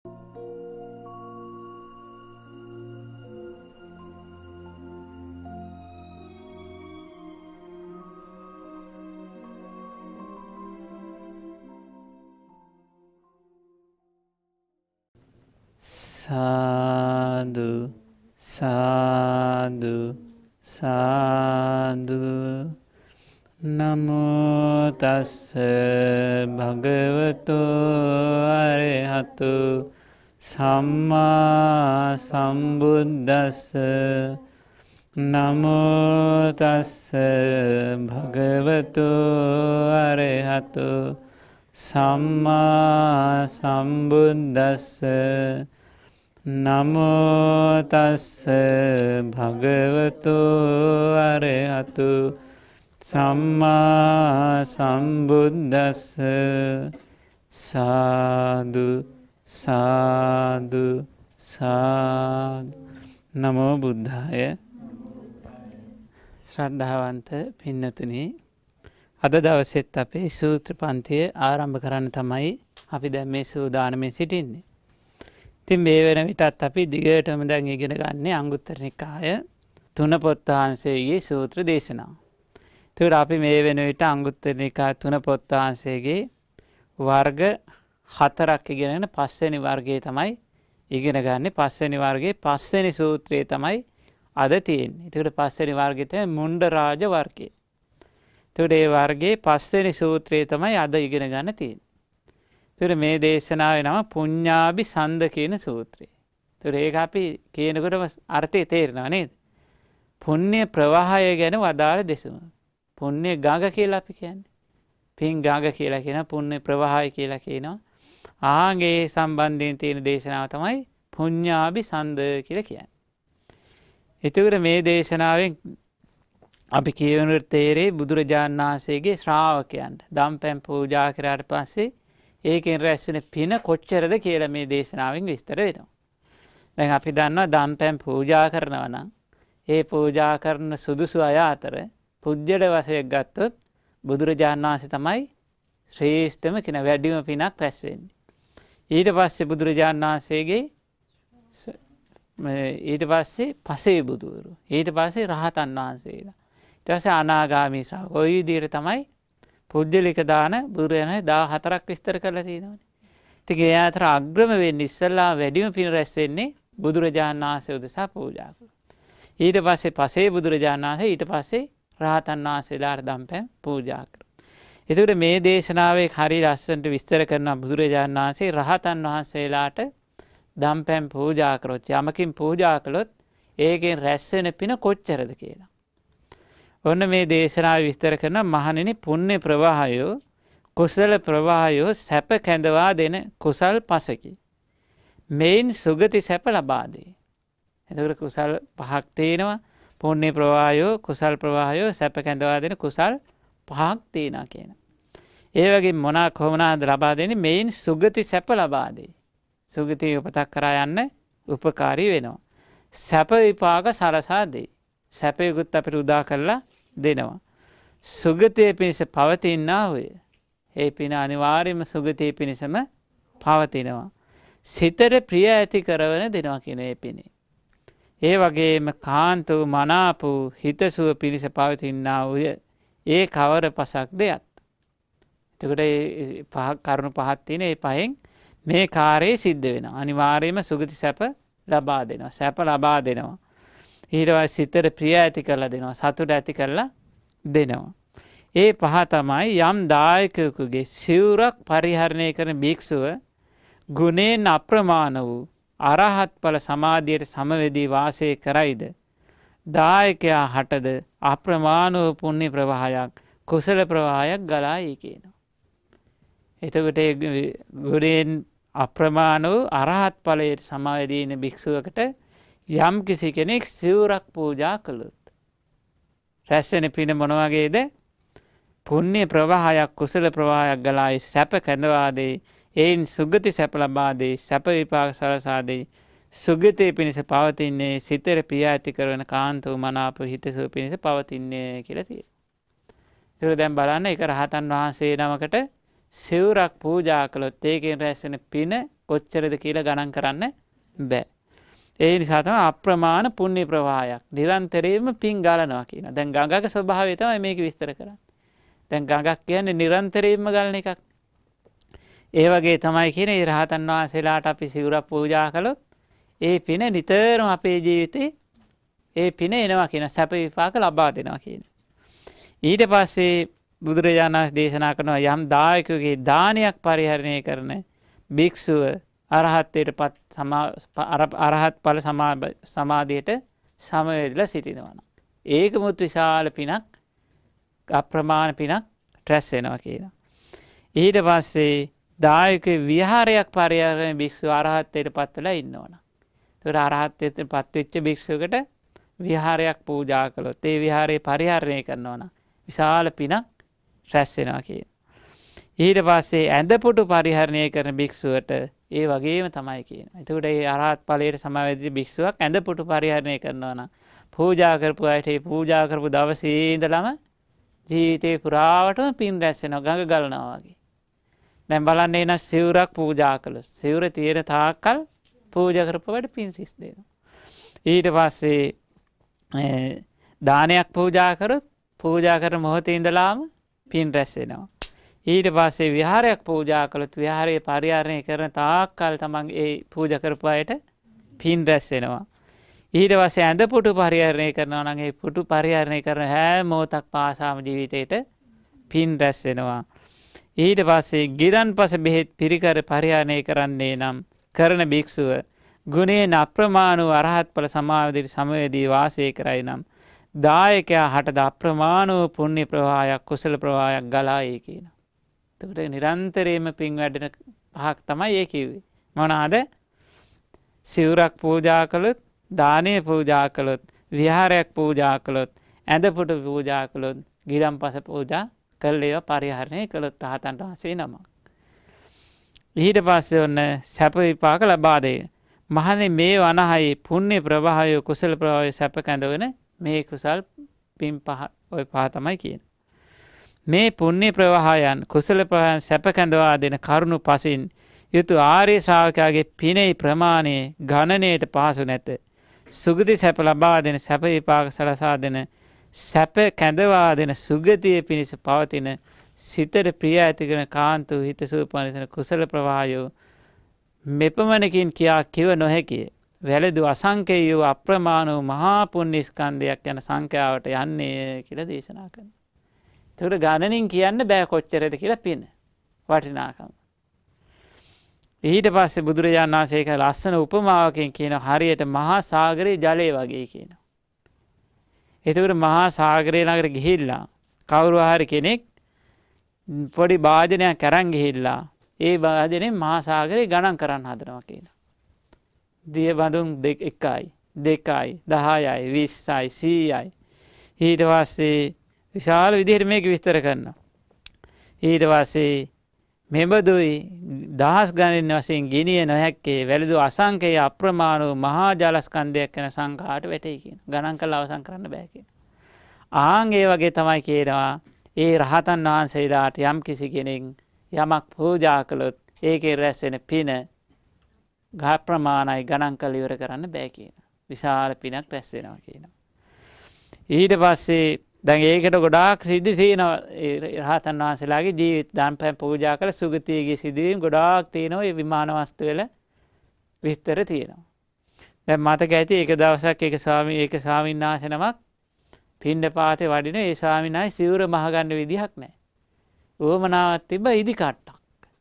සාදු සාදු සාදු නමෝ තස්ස භගවතු අරහතු සම්මා සම්බුද්දස්ස නමෝ තස්ස භගවතු අරහතු සම්මා සම්බුද්දස්ස නමෝ තස්ස භගවතු අරහතු සම්මා සම්බුද්දස්ස සාදු සාදු සාදු නමෝ බුද්ධාය. ශ්‍රද්ධාවන්ත පින්නතුනි, අද දවසෙත් අපේ සූත්‍ර පන්තිය ආරම්භ කරන්න තමයි අපි දැන් මේ සූදානමින් සිටින්නේ. ඉතින් මේ වෙන විටත් අපි දිගටම දැන් ඉගෙන ගන්න අංගුත්තර නිකාය තුන පොත් වහන්සේගේ සූත්‍ර දේශනාව. ඒකට අපි මේ වෙන විට අංගුත්තර නිකාය තුන පොත් වහන්සේගේ වර්ග 4ක් ඉගෙනගෙන පස්වෙනි වර්ගයේ තමයි ඉගෙන ගන්න. පස්වෙනි වර්ගයේ පස්වෙනි සූත්‍රය තමයි අද තියෙන්නේ. ඒකට පස්වෙනි වර්ගය තමයි මුණ්ඩරාජ වර්ගය. ඒකට මේ වර්ගයේ පස්වෙනි සූත්‍රය තමයි අද ඉගෙන ගන්න තියෙන්නේ. ඒකට මේ දේශනාවේ නම පුඤ්ඤාභි සන්ද කියන සූත්‍රය. ඒකට ඒක අපි කියනකොට අර්ථය තේරෙනව නේද? පුණ්‍ය ප්‍රවාහය ගැන වදාළ දෙසුම. පුණ්‍ය ගඟ කියලා අපි කියන්නේ. පින් ගඟ කියලා කියන පුණ්‍ය ප්‍රවාහය කියලා කියනවා. ආගේ සම්බන්ධයෙන් තියෙන දේශනාව තමයි පුඤ්ඤාභි සන්ද කියලා කියන්නේ. ඒකට මේ දේශනාවෙන් අපි කියවනට තේරේ බුදුරජාණන් වහන්සේගේ ශ්‍රාවකයන්ට දම්පැන් පූජා කරාට පස්සේ ඒකෙන් රැස්වෙන පින කොච්චරද කියලා මේ දේශනාවෙන් විස්තර වෙනවා. දැන් අපි දන්නවා දම්පැන් පූජා කරනවා නම් ඒ පූජා කරන සුදුසු අය අතර පුජ්‍යල වශයෙන් ගත්තොත් බුදුරජාණන් වහන්සේ තමයි ශ්‍රේෂ්ඨම කියන වැඩිම පිනක් රැස් වෙන්නේ. ඊට පස්සේ බුදුරජාණන් වහන්සේගේ ඊට පස්සේ පසේ බුදුවරු, ඊට පස්සේ රහතන් වහන්සේලා, ඊට පස්සේ අනාගාමී ශ්‍රාවක. ওই විදිහට තමයි පුජ්‍යලික දාන බුදුරජාණන් 14ක් විස්තර කරලා තියෙනවානේ. ඉතින් ඒ අතර අග්‍රම වෙන්නේ ඉස්සල්ලා වැඩිම පින රැස් වෙන්නේ බුදුරජාණන් වහන්සේ උදෙසා පූජා කරලා. ඊට පස්සේ පසේ බුදුරජාණන් වහන්සේ, ඊට පස්සේ රහතන් වහන්සේලාට දම්පැන් පූජා කරනවා. ඒකට මේ දේශනාවේ හරිය ලස්සනට විස්තර කරන බුදුරජාණන් වහන්සේ රහතන් වහන්සේලාට දම්පැන් පූජා කරොත්, යමකින් පූජා කළොත් ඒකෙන් රැස් වෙන පින කොච්චරද කියලා. ඔන්න මේ දේශනාව විස්තර කරන මහණෙනි, පුණ්‍ය ප්‍රවාහයෝ කුසල ප්‍රවාහයෝ සැප කැඳවා දෙන කුසල් පසකි. මේන් සුගති සැප ලබා දේ. එතකොට කුසල් පහක් තියෙනවා. පුණ්‍ය ප්‍රවාහයෝ කුසල් ප්‍රවාහයෝ සැප කැඳවා දෙන කුසල් පහක් තියෙනවා කියන. ඒ වගේ මොනවා කොහොමද ලබා දෙන්නේ? මේන් සුගති සැප ලබා දේ. සුගති උපතක් කරා යන්න උපකාරී වෙනවා. සැප විපාක සලසා දෙයි. සැපයකුත් අපිට උදා කරලා දෙනවා. සුගතිය පිණිස පවතිනා වූය. ඒ පින අනිවාර්යයෙන්ම සුගතිය පිණිසම පවතිනවා. සිතට ප්‍රිය ඇති කරවන දෙනවා කියන ඒ පිනේ. ඒ වගේම කාන්ත වූ මනාප වූ හිතසුව පිණිස පවතිනා වූය. ඒ කවර පසක් දෙයක්. එතකොට ඒ කරුණු පහක් තියෙන. ඒ පහෙන් මේ කාර්යය සිද්ධ වෙනවා. අනිවාර්යයෙන්ම සුගති සැප ලබා දෙනවා. සැප ලබා දෙනවා. ඊට පස්සේ සිතට ප්‍රිය ඇති කරලා දෙනවා. සතුට ඇති කරලා දෙනවා. ඒ පහ තමයි යම් දායකයෙකුගේ සිවුරක් පරිහරණය කරන භික්ෂුව ගුණයෙන් අප්‍රමාණ වූ අරහත් ඵල සමාධියට සමවැදී වාසය කරයිද, දායකයා හටද අප්‍රමාණ වූ පුණ්‍ය ප්‍රවාහයක් කුසල ප්‍රවාහයක් ගලායි කියනවා. එතකොට ඒ ගුණයෙන් අප්‍රමාණ වූ අරහත් ඵලයට සමවැදී ඉන්න භික්ෂුවකට යම් කිසි කෙනෙක් සිවුරක් පූජා කළොත් රැස් වෙන පින මොන වගේද? පුණ්‍ය ප්‍රවාහයක් කුසල ප්‍රවාහයක් ගලායි සැප කැඳවා දෙයි. එයින් සුගති සැප ලබා දෙයි. සැප විපාක සලසා දෙයි. සුගතිය පිණිස පවතින්නේ සිතට ප්‍රිය ඇති කරන කාන්ත වූ මනාප හිතසුව පිණිස පවතින්නේ කියලා තියෙනවා. ඒක දැන් බලන්න, ඒක රහතන් වහන්සේ නමකට සිවුරක් පූජා කළොත් ඒකෙන් රැස් වෙන පින කොච්චරද කියලා ගණන් කරන්න බෑ. ඒ නිසා තමයි අප්‍රමාණ පුණ්‍ය ප්‍රවාහයක් නිරන්තරයෙන්ම පින් ගලනවා කියන. දැන් ගඟක ස්වභාවය තමයි මේක විස්තර කරන්නේ. දැන් ගඟක් කියන්නේ නිරන්තරයෙන්ම ගලන එකක්. ඒ වගේ තමයි කියන්නේ රහතන් වහන්සේලාට අපි සිවුරක් පූජා කළොත් ඒ පින නිතරම අපේ ජීවිතේ ඒ පින එනවා කියන සැප විපාක ලබා දෙනවා කියන. ඊට පස්සේ බුදුරජාණන් වහන්සේ දේශනා කරනවා යම් දායකයෙකුගේ දානයක් පරිහරණය කරන භික්ෂුව අරහත්ත්වයට අරහත් ඵල සමාධියට සමවැදලා සිටිනවා. ඒකමුත් විශාල පිනක් අප්‍රමාණ පිනක් රැස් වෙනවා කියනවා. ඊට පස්සේ දායක විහාරයක් පරිහරණය භික්ෂුව අරහත්ත්වයට පත් වෙලා ඉන්නවනම්. ඒතර අරහත්ත්වයට පත් වෙච්ච භික්ෂුවකට විහාරයක් පූජා කළොත් ඒ විහාරේ පරිහරණය කරනවා නම් විශාල පිනක් රැස් වෙනවා කියනවා. ඊට පස්සේ ඇඳපුටු පරිහරණය කරන භික්ෂුවට ඒ වගේම තමයි කියනවා. එතකොට මේ අරහත් ඵලයට සමවැදිච්ච භික්ෂුවක් ඇඳපුටු පරිහරණය කරනවා නම් පූජා කරපු අයට ඒ පූජා කරපු දවසේ ඉඳලම ජීවිතේ පුරාවටම පින් රැස් වෙනවා ගඟ ගලනවා වගේ. දැන් බලන්න එන සිවුරක් පූජා කළොත් සිවුර තියෙන තාක්කල් පූජා කරපුවට පින් රැස් දෙනවා. ඊට පස්සේ දානයක් පූජා කරොත් පූජා කරන මොහොතේ ඉඳලාම පින් රැස් වෙනවා. ඊට පස්සේ විහාරයක් පූජා කළොත් විහාරයේ පරිහරණය කරන තාක්කල් තමන් ඒ පූජා කරපු අයට පින් රැස් වෙනවා. ඊට පස්සේ ඇඳ පුටු පරිහරණය කරනවා නම් ඒ පුටු පරිහරණය කරන හැම මොහොතක් පාසාම ජීවිතේට පින් රැස් වෙනවා. ඊට පස්සේ ගිරන්පස බෙහෙත් පිරිකර පරිහරණය කරන්නේ නම් කරන භික්ෂුව ගුණයෙන් අප්‍රමාණ වූ අරහත් ඵල සමාධියට සමවැදී වාසය කරයි නම් දායකයා හටද අප්‍රමාණ වූ පුණ්‍ය ප්‍රවාහයක් කුසල ප්‍රවාහයක් ගලායි කියනවා. එතකොට නිරන්තරයෙන්ම පින් වැඩෙන පහක් තමයි ඒ කිව්වේ. මොනවාද? සිවුරක් පූජා කළොත්, දානය පූජා කළොත්, විහාරයක් පූජා කළොත්, ඇඳපුටු පූජා කළොත්, ගිරන්පස පූජා කළේව පරිහරණය කළොත් රහතන් වහන්සේ නමක්. ඊට පස්සේ ඔන්න සැප විපාක ලබා දෙයි. මහණේ මේ වනහයි පුණ්‍ය ප්‍රවාහය කුසල ප්‍රවාහය සැප කැඳවන මේ කුසල් පින් පහ ඔය පහ තමයි කියන්නේ. මේ පුණ්‍ය ප්‍රවාහයන් කුසල ප්‍රවාහයන් සැප කැඳවා දෙන කරුණු පසින් යුතු ආර්ය ශ්‍රාවකයාගේ පිනේ ප්‍රමාණය ගණනයට පහසු නැත. සුගති සැප ලබා දෙන සැප විපාක සලසා දෙන සැප කැඳවා දෙන සුගතිය පිණිස පවතින සිතට ප්‍රිය ඇති කරන කාන්තු හිතසුව පනිසන කුසල ප්‍රවාහය මෙපමණකින් කියා කිව නොහැකිය. වැළඳු අසංකේය වූ අප්‍රමාණ වූ මහා පුණ්‍ය ස්කන්ධයක් යන සංඛ්‍යාවට යන්නේ කියලා දේශනා කරනවා. ඒකට ගණනින් කියන්න බෑ කොච්චරද කියලා පින වටිනාකම. ඊට පස්සේ බුදුරජාණන් වහන්සේ ඒක ලස්සන උපමාවකින් කියන හරියට මහා සාගරයේ ජලය වගේ කියනවා. ඒකට මහා සාගරේ ළඟට ගිහිල්ලා කවුරු හරි කෙනෙක් පොඩි භාජනයක් අරන් ගිහිල්ලා ඒ භාජනේ මහා සාගරේ ගණන් කරන්න හදනවා කියනවා. දිය බඳුන් 1යි 2යි 10යි 20යි 100යි. ඊට පස්සේ විශාල විදිහට මේක විස්තර කරනවා. ඊට පස්සේ මෙබඳුයි දහස් ගණන් වශයෙන් ගිනිය නොහැක්කේ වැළඳු අසංකේය අප්‍රමාණ වූ මහා ජල ස්කන්ධයක් වෙන සංඛාට වැටේ කියන. ගණන් කරලා අවසන් කරන්න බෑ කියන. ආන් ඒ වගේ තමයි කියනවා ඒ රහතන් වහන්සේලාට යම් කිසි කෙනෙක් යමක් පූජා කළොත් ඒකේ රැස් වෙන පින ගහ ප්‍රමාණයි ගණන් කළ ඉවර කරන්න බෑ කියන. විශාල පිනක් රැස් වෙනවා කියනවා. ඊට පස්සේ දැන් ඒකට ගොඩාක් සිද්ධි තියෙනවා රහතන් වහන්සේලාගේ ජීවිත දාන පැන් පූජා කළ සුගතියගේ සිදුවීම් ගොඩාක් තියෙනවා. ඒ විමාන වස්තු වල විස්තර තියෙනවා. දැන් මතක ඇති එක දවසක් එක ස්වාමීන් වහන්සේ නමක් පිණ්ඩපාතේ වඩින ඒ ස්වාමීන් වහන්සේ සිවුර මහ ගන්න විදිහක් නැහැ. උවමනාවක් තිබ්බ ඉදි කට්ටක්.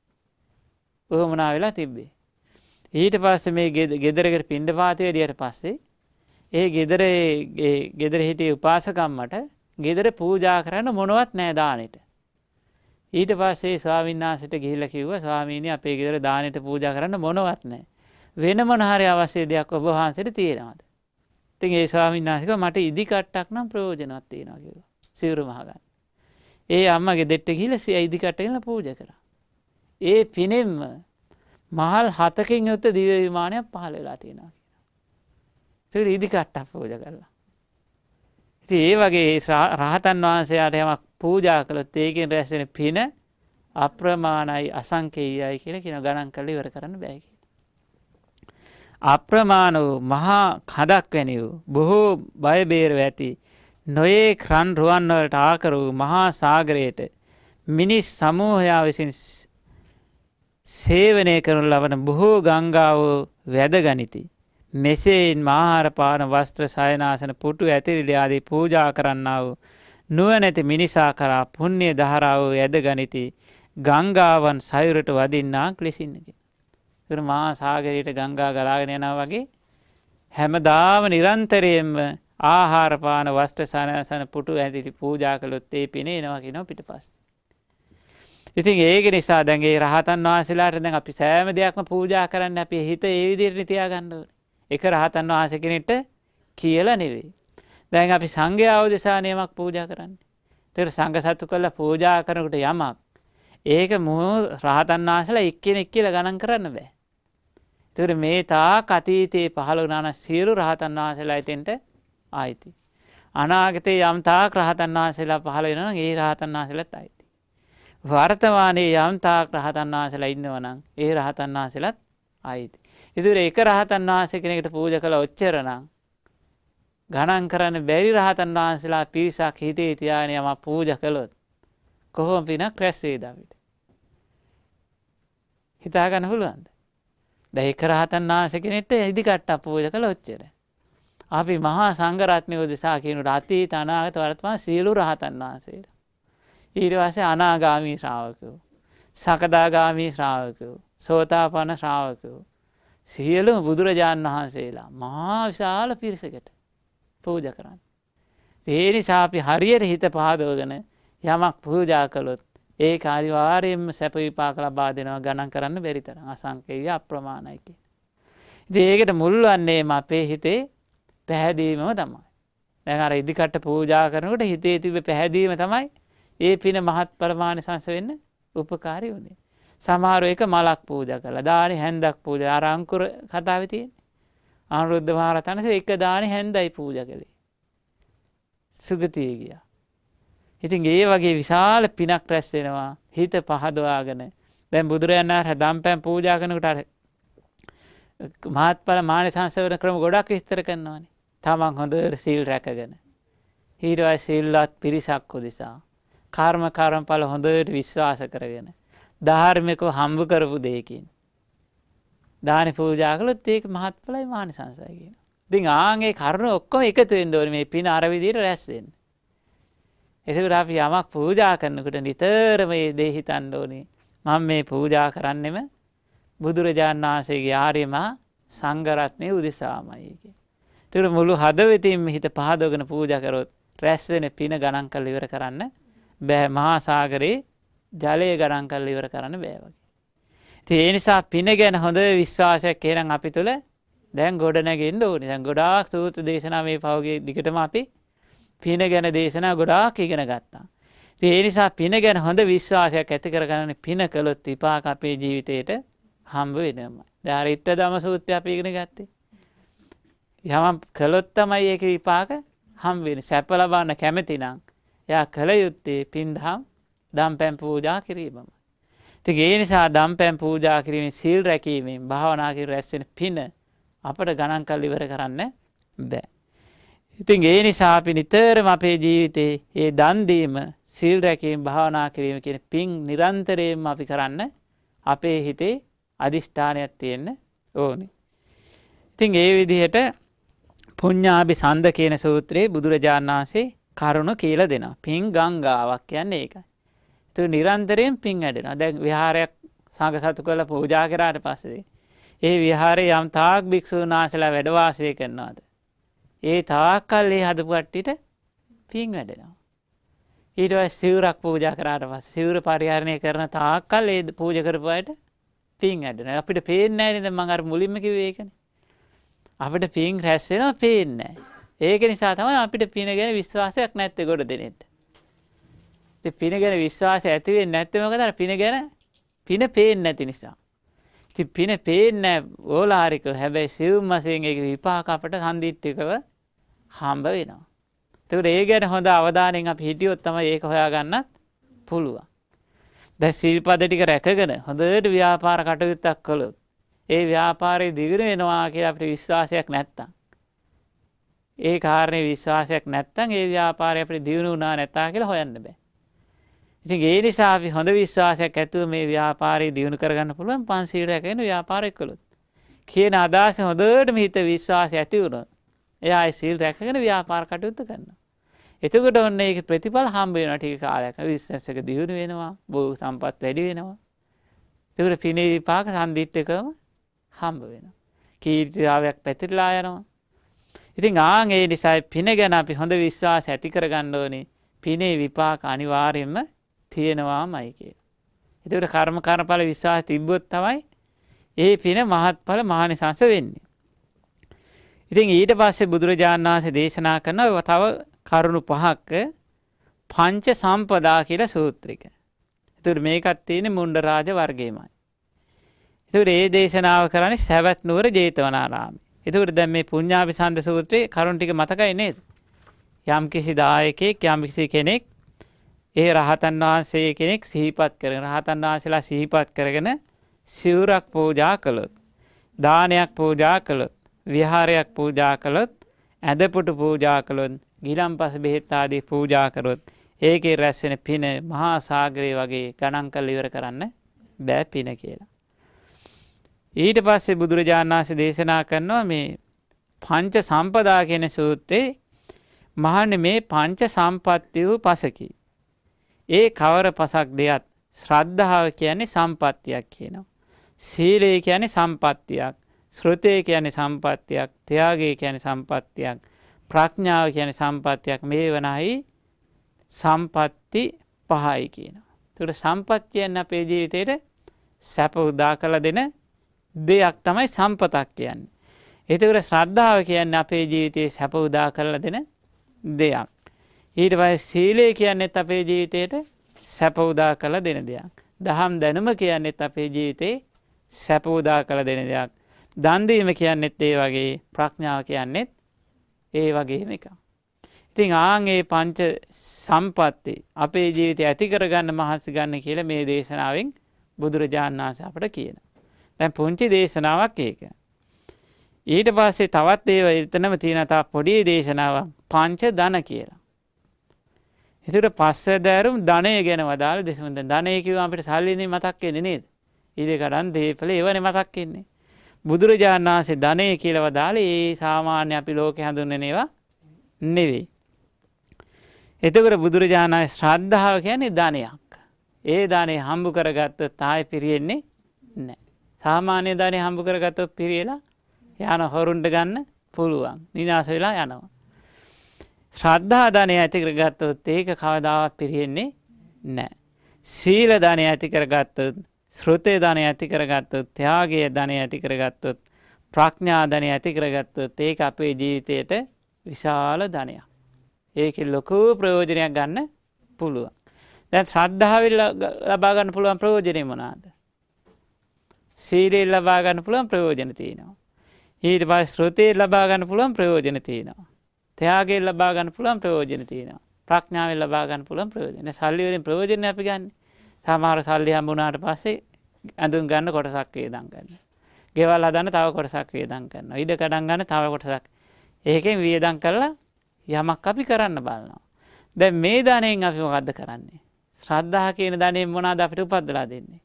උවමනා වෙලා තිබ්බේ. ඊට පස්සේ මේ ගෙදරකට පිණ්ඩපාතේ එළියට පස්සේ ඒ ගෙදර හිටිය උපාසකම්මට ගෙදර පූජා කරන්න මොනවත් නැහැ දානෙට. ඊට පස්සේ ස්වාමීන් වහන්සේට ගිහිල්ලා කිව්වා ස්වාමීනි අපේ ගෙදර දානෙට පූජා කරන්න මොනවත් නැහැ. වෙන මොන හරි අවශ්‍ය දෙයක් ඔබ වහන්සේට තියෙනවද? ඉතින් ඒ ස්වාමීන් වහන්සේ කිව්වා මට ඉදි කට්ටක් නම් ප්‍රයෝජනවත් තියෙනවා කිව්වා. සිවුර මහ ගන්න. ඒ අම්මගේ දෙට්ට ගිහිල්ලා ඉදි කට්ට ගෙනලා පූජා කරා. ඒ පිනෙම්ම මහල් 7කින් යුත් දිව්‍ය විමානයක් පහළ වෙලා තියෙනවා කියනවා. ඒක ඉදි කට්ටක් පූජා කරලා. ඉතින් ඒ වගේ රහතන් වහන්සේලාට යමක් පූජා කළොත් ඒකෙන් රැස් වෙන පින අප්‍රමාණයි අසංකේයයි කියලා කියන ගණන් කරලා ඉවර කරන්න බෑ කියලා. අප්‍රමාණ වූ මහා කඳක් වැනි වූ බොහෝ බය බේරව ඇති නොයේ රන් රුවන් වලට ආකර වූ මහා සාගරයට මිනිස් සමූහයා විසින් සේවනය කරනු ලබන බොහෝ ගංගාව වැද ගනිති. මෙසේයින් ආහාර පාන වස්ත්‍ර සයනාසන පුටු ඇතිරිලි ආදී පූජා කරන්නා වූ නුවණැති මිනිසා කරා පුණ්‍ය දහරාව වැද ගනිති. ගංගාවන් සයුරට වදින්නා ක්ලෙසින්නකි. ඒතර මහා සාගරයට ගංගා ගලාගෙන යනවා වගේ හැමදාම නිරන්තරයෙන්ම ආහාර පාන වස්ත්‍ර සයනාසන පුටු ඇතිරි පූජා කළොත් ඒ පිනේනවා කියනවා පිටපස්සේ. ඉතින් ඒක නිසා දැන් ඒ රහතන් වහන්සේලාට දැන් අපි සෑම දෙයක්ම පූජා කරන්න අපි හිත ඒ විදිහට තියාගන්න ඕනේ. එක රහතන් වහන්සේ කෙනෙක්ට කියලා නෙවෙයි. දැන් අපි සංඝයා උදෙසා නියමක් පූජා කරන්නේ. ඒතර සංඝ සතු කළා පූජා කරනකොට යමක් ඒක රහතන් වහන්සේලා එක්කෙනෙක් කියලා ගණන් කරන්න බෑ. ඒතර මේ තාක් අතීතයේ පහළ වුණා සියලු රහතන් වහන්සේලා එතෙන්ට ආйти. අනාගතේ යම් තාක් රහතන් වහන්සේලා පහළ වෙනවා නම් ඒ රහතන් වහන්සේලාත් ආйти. වර්තමානයේ යම් තාක් රහතන් වහන්සේලා ඉන්නවා නම් ඒ රහතන් වහන්සේලාත් ආйти. ඉතින් එක රහතන් වහන්සේ කෙනෙකුට පූජා කළා ඔච්චර නම් ගණන් කරන්න බැරි රහතන් වහන්සේලා පිරිසක් හිතේ තියාගෙන යම පූජා කළොත් කොහොම පිනක් රැස් වේද අපිට? හිතා ගන්න පුළුවන්ද? දැන් එක රහතන් වහන්සේ කෙනෙක්ට ඉදිකට්ටක් පූජා කළා ඔච්චර. අපි මහා සංඝ රත්නය උදෙසා කියනට අතීත අනාගත වර්තමාන සියලු රහතන් වහන්සේලා. ඊට පස්සේ අනාගාමී ශ්‍රාවකයෝ, සකදාගාමී ශ්‍රාවකයෝ, සෝතාපන්න ශ්‍රාවකයෝ සියලුම බුදුරජාණන් වහන්සේලා මහා විශාල පිරිසකට පූජා කරන්නේ. ඒ නිසා අපි හරියට හිත පහදවගෙන යමක් පූජා කළොත් ඒක අනිවාර්යයෙන්ම සැප විපාක ලබා දෙනවා ගණන් කරන්න බැරි තරම් අසංකේය අප්‍රමාණයි කියන. ඉතින් ඒකට මුල් වන්නේම අපේ හිතේ පැහැදීමම තමයි. දැන් අර ඉදිකට පූජා කරනකොට හිතේ තිබෙ පැහැදීම තමයි ඒ පින මහත් පරමානිසංස වෙන්න උපකාරී වුණේ. සමහරව එක මලක් පූජා කළා. දානි හැන්දක් පූජා. අර අංකුර කතාවේ තියෙන්නේ. අනුරුද්ධ මහ රහතන් වහන්සේ එක දානි හැන්දයි පූජා කළේ. සුගතිය ගියා. ඉතින් ඒ වගේ විශාල පිනක් රැස් වෙනවා හිත පහදවාගෙන. දැන් බුදුරජාණන් වහන්සේ දම්පැන් පූජා කරනකොට අර මහත්ඵල මානසංස වෙන ක්‍රම ගොඩක් විස්තර කරනවානේ. තමන් හොඳට සීල් රැකගෙන. ඊට පස්සේ සීල්වත් පිරිසක් උදෙසා කර්මඵල හොඳට විශ්වාස කරගෙන ධාර්මිකව හම්බ කරපු දෙයකින් දාන පූජා කළොත් ඒක මහත්ඵලයි මානසංසයි කියනවා. ඉතින් ආන්ගේ කරුණ ඔක්කොම එකතු වෙන්න ඕනේ මේ පින අර විදිහට රැස් වෙන්න. ඒකෝට අපි යමක් පූජා කරනකොට නිතරම මේ දේ හිතන්න ඕනේ. මම මේ පූජා කරන්නෙම බුදුරජාණන් වහන්සේගේ ආර්ය මහා සංඝ රත්නයේ උදෙසාමයි කියන්නේ. ඒතර මුළු හදවතින්ම හිත පහදවගෙන පූජා කරොත් රැස් වෙන පින ගණන් කරලා ඉවර කරන්න බෑ. මහා සාගරේ ජලය ගණන් කරලා ඉවර කරන්න බෑ වගේ. ඉතින් ඒ නිසා පින ගැන හොඳ විශ්වාසයක් එහෙනම් අපි තුල දැන් ගොඩ නැගෙන්න ඕනේ. දැන් ගොඩාක් සූත්‍ර දේශනා මේ පහුගිය දිගටම අපි පින ගැන දේශනා ගොඩාක් ඉගෙන ගත්තා. ඉතින් ඒ නිසා පින ගැන හොඳ විශ්වාසයක් ඇති කරගන්න පින කළොත් විපාක අපේ ජීවිතේට හම්බ වෙනවා. දැන් අර ඊට දම සූත්‍රය අපි ඉගෙන ගත්තේ. යමක් කළොත් තමයි ඒකේ විපාක හම්බ වෙන්නේ. සැප ලබන්න කැමති නම් එයා කල යුත්තේ පින්දහම් දම්පැන් පූජා කිරීමම. ඉතින් ඒ නිසා දම්පැන් පූජා කිරීමෙන් සීල් රැකීමෙන් භාවනා කිරීම රැස් වෙන පින අපට ගණන් කරලා ඉවර කරන්න බෑ. ඉතින් ඒ නිසා අපි නිතරම අපේ ජීවිතේ මේ දන් දීම, සීල් රැකීම, භාවනා කිරීම කියන පින් නිරන්තරයෙන්ම අපි කරන්න අපේ හිතේ අදිෂ්ඨානයක් තියෙන්න ඕනේ. ඉතින් ඒ විදිහට පුඤ්ඤාභිසන්ද කියන සූත්‍රයේ බුදුරජාණන් වහන්සේ කරුණ කියලා දෙනවා. පින් ගංගාවක් කියන්නේ ඒකයි. ඒක නිරන්තරයෙන් පින් වැඩෙනවා. දැන් විහාරයක් සංඝ සතු කරලා පූජා කරාට පස්සේ ඒ විහාරයේ යම් තාක් භික්ෂුන් වහන්සේලා වැඩ වාසය කරනවාද? ඒ තාක්කල් ඒ හදපු කට්ටියට පින් වැඩෙනවා. ඊට පස්සේ සිවුරක් පූජා කරාට පස්සේ සිවුර පරිහරණය කරන තාක්කල් ඒ පූජා කරපු අයට පින් වැඩෙනවා. අපිට පේන්නේ නැහැ නේද? මම අර මුලින්ම කිව්වේ ඒකනේ. අපිට පින් රැස් වෙනවා පේන්නේ නැහැ. ඒක නිසා තමයි අපිට පින ගැන විශ්වාසයක් නැත්තේ ගොඩ දෙනෙට. ඉතින් පින ගැන විශ්වාසය ඇති වෙන්නේ නැත්තේ මොකද? අර පින ගැන පින පේන්නේ නැති නිසා. ඉතින් පින පේන්නේ ඕලාරිකව හැබැයි සිවුම් වශයෙන් ඒක විපාක අපට සම්දිට්ඨිකව හම්බ වෙනවා. ඒකට ඒ ගැන හොඳ අවධානයෙන් අපි හිටියොත් තමයි ඒක හොයාගන්නත් පුළුවන්. දැන් සීල්පද ටික රැකගෙන හොඳට ව්‍යාපාර කටයුත්තක් කළොත් ඒ ව්‍යාපාරය දියුණු වෙනවා කියලා අපිට විශ්වාසයක් නැත්තම්, ඒ කාරණේ විශ්වාසයක් නැත්තම් ඒ ව්‍යාපාරය අපිට දියුණු වුණා නැතා කියලා හොයන්න බෑ. ඉතින් ඒ නිසා අපි හොඳ විශ්වාසයක් ඇතුව මේ ව්‍යාපාරය දියුණු කරගන්න පුළුවන් පන්සිල් රැකගෙන ව්‍යාපාරය කළොත්. කියන අදහස හොඳටම හිත විශ්වාසය ඇති වුණොත් එයා ඒ සීල් රැකගෙන ව්‍යාපාර කටයුතු කරනවා. එතකොට ඔන්න ඒක ප්‍රතිඵල හම්බ වෙනවා ටික කාලයක්. බිස්නස් එක දියුණු වෙනවා, බොහෝ සම්පත් වැඩි වෙනවා. එතකොට පිනේ විපාක සම්දිට්ඨකම හම්බ වෙනවා. කීර්තිතාවයක් පැතිරලා යනවා. ඉතින් ඒ නිසා පින ගැන අපි හොඳ විශ්වාස ඇති කරගන්න ඕනේ. පිනේ විපාක අනිවාර්යයෙන්ම තියෙනවාමයි කියලා. එතකොට කර්මඵල විශ්වාස තිබ්බොත් තමයි ඒ පින මහත්ඵල මහානිසංස වෙන්නේ. ඉතින් ඊට පස්සේ බුදුරජාණන් වහන්සේ දේශනා කරන තව කරුණු 5ක් පංච සම්පදා කියලා සූත්‍රික. එතකොට මේකත් තියෙන්නේ මුණ්ඩ රාජ වර්ගයමයි. එතකොට මේ දේශනාව කරන්නේ සවැත් නුවර ජේතවනාරාමයේ. එතකොට දැන් මේ පුඤ්ඤාභිසන්ද සූත්‍රයේ කරුණු ටික මතකයි නේද? යම්කිසි දායකයෙක් යම්කිසි කෙනෙක් ඒ රහතන් වහන්සේ කෙනෙක් සිහිපත් කරගෙන රහතන් වහන්සේලා සිහිපත් කරගෙන සිවුරක් පූජා කළොත්, දානයක් පූජා කළොත්, විහාරයක් පූජා කළොත්, ඇඳපුටු පූජා කළොත්, ගිලන්පස බෙහෙත් ආදී පූජා කරොත් ඒකේ රැස් වෙන පින මහා සාගරය වගේ ගණන් කරලා ඉවර කරන්න බෑ පින කියලා. ඊට පස්සේ බුදුරජාණන් වහන්සේ දේශනා කරනවා මේ පංච සම්පදා කියන සූත්‍රයේ මහන්නේ මේ පංච සම්පත්තිය වූ පසකි. ඒ කවර පසක් දෙයක්? ශ්‍රද්ධාව කියන්නේ සම්පත්තියක් කියනවා. සීලය කියන්නේ සම්පත්තියක්. ශ්‍රුතය කියන්නේ සම්පත්තියක්. ත්‍යාගය කියන්නේ සම්පත්තියක්. ප්‍රඥාව කියන්නේ සම්පත්තියක්. මේ වනයි සම්පත්ති 5යි කියනවා. ඒකට සම්පත් කියන්නේ අපේ ජීවිතේට සැප උදා කරලා දෙන දෙයක් තමයි සම්පතක් කියන්නේ. ඒතකොට ශ්‍රද්ධාව කියන්නේ අපේ ජීවිතේ සැප උදා කරලා දෙන දෙයක්. ඊට පස්සේ සීලය කියන්නේත් අපේ ජීවිතේට සැප උදා කරලා දෙන දෙයක්. දහම් දැනුම කියන්නේත් අපේ ජීවිතේ සැප උදා කරලා දෙන දෙයක්. දන් දීම කියන්නේත් ඒ වගේ, ප්‍රඥාව කියන්නේත් ඒ වගේම එකක්. ඉතින් ඒ පංච සම්පatti අපේ ජීවිතේ ඇති කරගන්න මහන්සි ගන්න කියලා මේ දේශනාවෙන් බුදුරජාණන් වහන්සේ අපට කියනවා. දැන් පුංචි දේශනාවක් ඒක. ඊට පස්සේ තවත් එතනම තියෙන තව පොඩි දේශනාවක් පංච ධන කියලා. ඒතර පස්සදෑරුම් ධනය ගැන වදාළ දේශන. ධනය කියුවම අපිට සල්ලිනේ මතක් වෙන්නේ නේද? ඉඩකඩම් දීපල ඒවනේ මතක් වෙන්නේ. බුදුරජාණන් වහන්සේ ධනය කියලා වදාළේ ඒ සාමාන්‍ය අපි ලෝකේ හඳුන්වන ඒවා නෙවෙයි. එතකොට බුදුරජාණන් වහන්සේ ශ්‍රද්ධාව කියන්නේ ධනයක්. ඒ ධනෙ හම්බ කරගත්තොත් ආයෙ පිරෙන්නේ නැහැ. සාමාන්‍ය ධනෙ හම්බ කරගත්තොත් පිරියලා යන හොරුන්ට ගන්න පුළුවන්. විනාශ වෙලා යනවා. ශ්‍රද්ධා ධනය ඇති කරගත්තොත් ඒක කවදාවත් පිරෙන්නේ නැහැ. සීල ධනය ඇති කරගත්තොත්, ශ්‍රුතේ ධනය ඇති කරගත්තොත්, ත්‍යාගයේ ධනය ඇති කරගත්තොත්, ප්‍රඥා ධනය ඇති කරගත්තොත් ඒක අපේ ජීවිතයට විශාල ධනයක්. ඒකේ ලොකු ප්‍රයෝජනයක් ගන්න පුළුවන්. දැන් ශ්‍රද්ධාවෙන් ලබා ගන්න පුළුවන් ප්‍රයෝජනෙ මොනවාද? සීලයෙන් ලබා ගන්න පුළුවන් ප්‍රයෝජන තියෙනවා. ඊට පස්සේ ශ්‍රුතයෙන් ලබා ගන්න පුළුවන් ප්‍රයෝජන තියෙනවා. ත්‍යාගයෙන් ලබා ගන්න පුළුවන් ප්‍රයෝජන තියෙනවා. ප්‍රඥාවෙන් ලබා ගන්න පුළුවන් ප්‍රයෝජන. සල්ලි වලින් ප්‍රයෝජන අපි ගන්න. සමහර සල්ලි හම්බුනාට පස්සේ ඇඳුම් ගන්න කොටසක් වේදම් කරනවා. ගෙවල් හදන්න තව කොටසක් වේදම් කරනවා. ඉඩ කඩම් ගන්න තව කොටසක්. ඒකෙන් වේදම් කරලා යමක් අපි කරන්න බලනවා. දැන් මේ ධනෙන් අපි මොකද්ද කරන්නේ? ශ්‍රද්ධා කියන ධනෙන් මොනවාද අපිට උපද්දලා දෙන්නේ?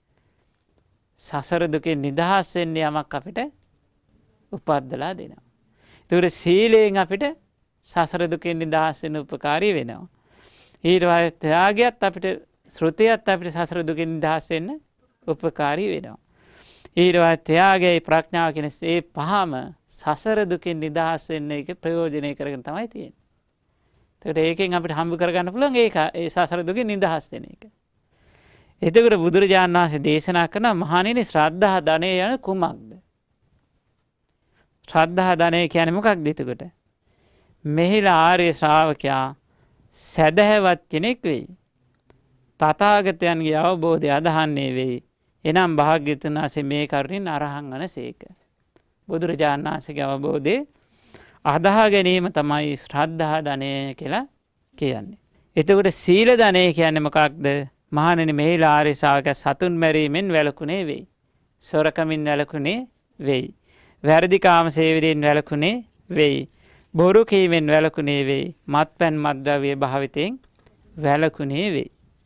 සසර දුකෙන් නිදහස් වෙන්න යමක් අපිට උපද්දලා දෙනවා. ඒතර සීලයෙන් අපිට සසර දුකෙන් නිදහස් වෙන්න උපකාරී වෙනවා. ඊට පස්සේ ත්‍යාගයත් අපිට, ශ්‍රුතියත් අපිට සසර දුකෙන් නිදහස් වෙන්න උපකාරී වෙනවා. ඊට පස්සේ ත්‍යාගයයි ප්‍රඥාව කියන මේ පහම සසර දුකෙන් නිදහස් වෙන්න එක ප්‍රයෝජනය කරගෙන තමයි තියෙන්නේ. ඒකට ඒකෙන් අපිට හම්බ කරගන්න පුළුවන් ඒක ඒ සසර දුකෙන් නිදහස් වෙන එක. එතකොට බුදුරජාණන් වහන්සේ දේශනා කරන මහණෙනි ශ්‍රද්ධා ධනය යන කුමක්ද? ශ්‍රද්ධා ධනය කියන්නේ මොකක්ද එතකොට? මෙහිලා ආර්ය ශ්‍රාවකයා සදහැවත් කෙනෙක් වෙයි. තථාගතයන්ගේ අවබෝධය අදහන්නේ වෙයි. එනම් භාග්‍යවතුන් වහන්සේ මේ කරුණින් අරහන් වනසේක. බුදුරජාණන් වහන්සේගේ අවබෝධය අදහා ගැනීම තමයි ශ්‍රද්ධා ධනය කියලා කියන්නේ. එතකොට සීල ධනය කියන්නේ මොකක්ද? මහණෙනි මෙහිලා ආර්ය ශ්‍රාවකයා සතුන් මැරීමෙන් වැළකුණේ වෙයි. සොරකමින් වැළකුණේ වෙයි. වැරදි කාම සේවනයෙන් වැළකුණේ වෙයි. බොරු කීමෙන් වැළකුණේ වෙයි. මත්පැන් මත්ද්‍රව්‍ය භාවිතයෙන් වැළකුණේ වෙයි.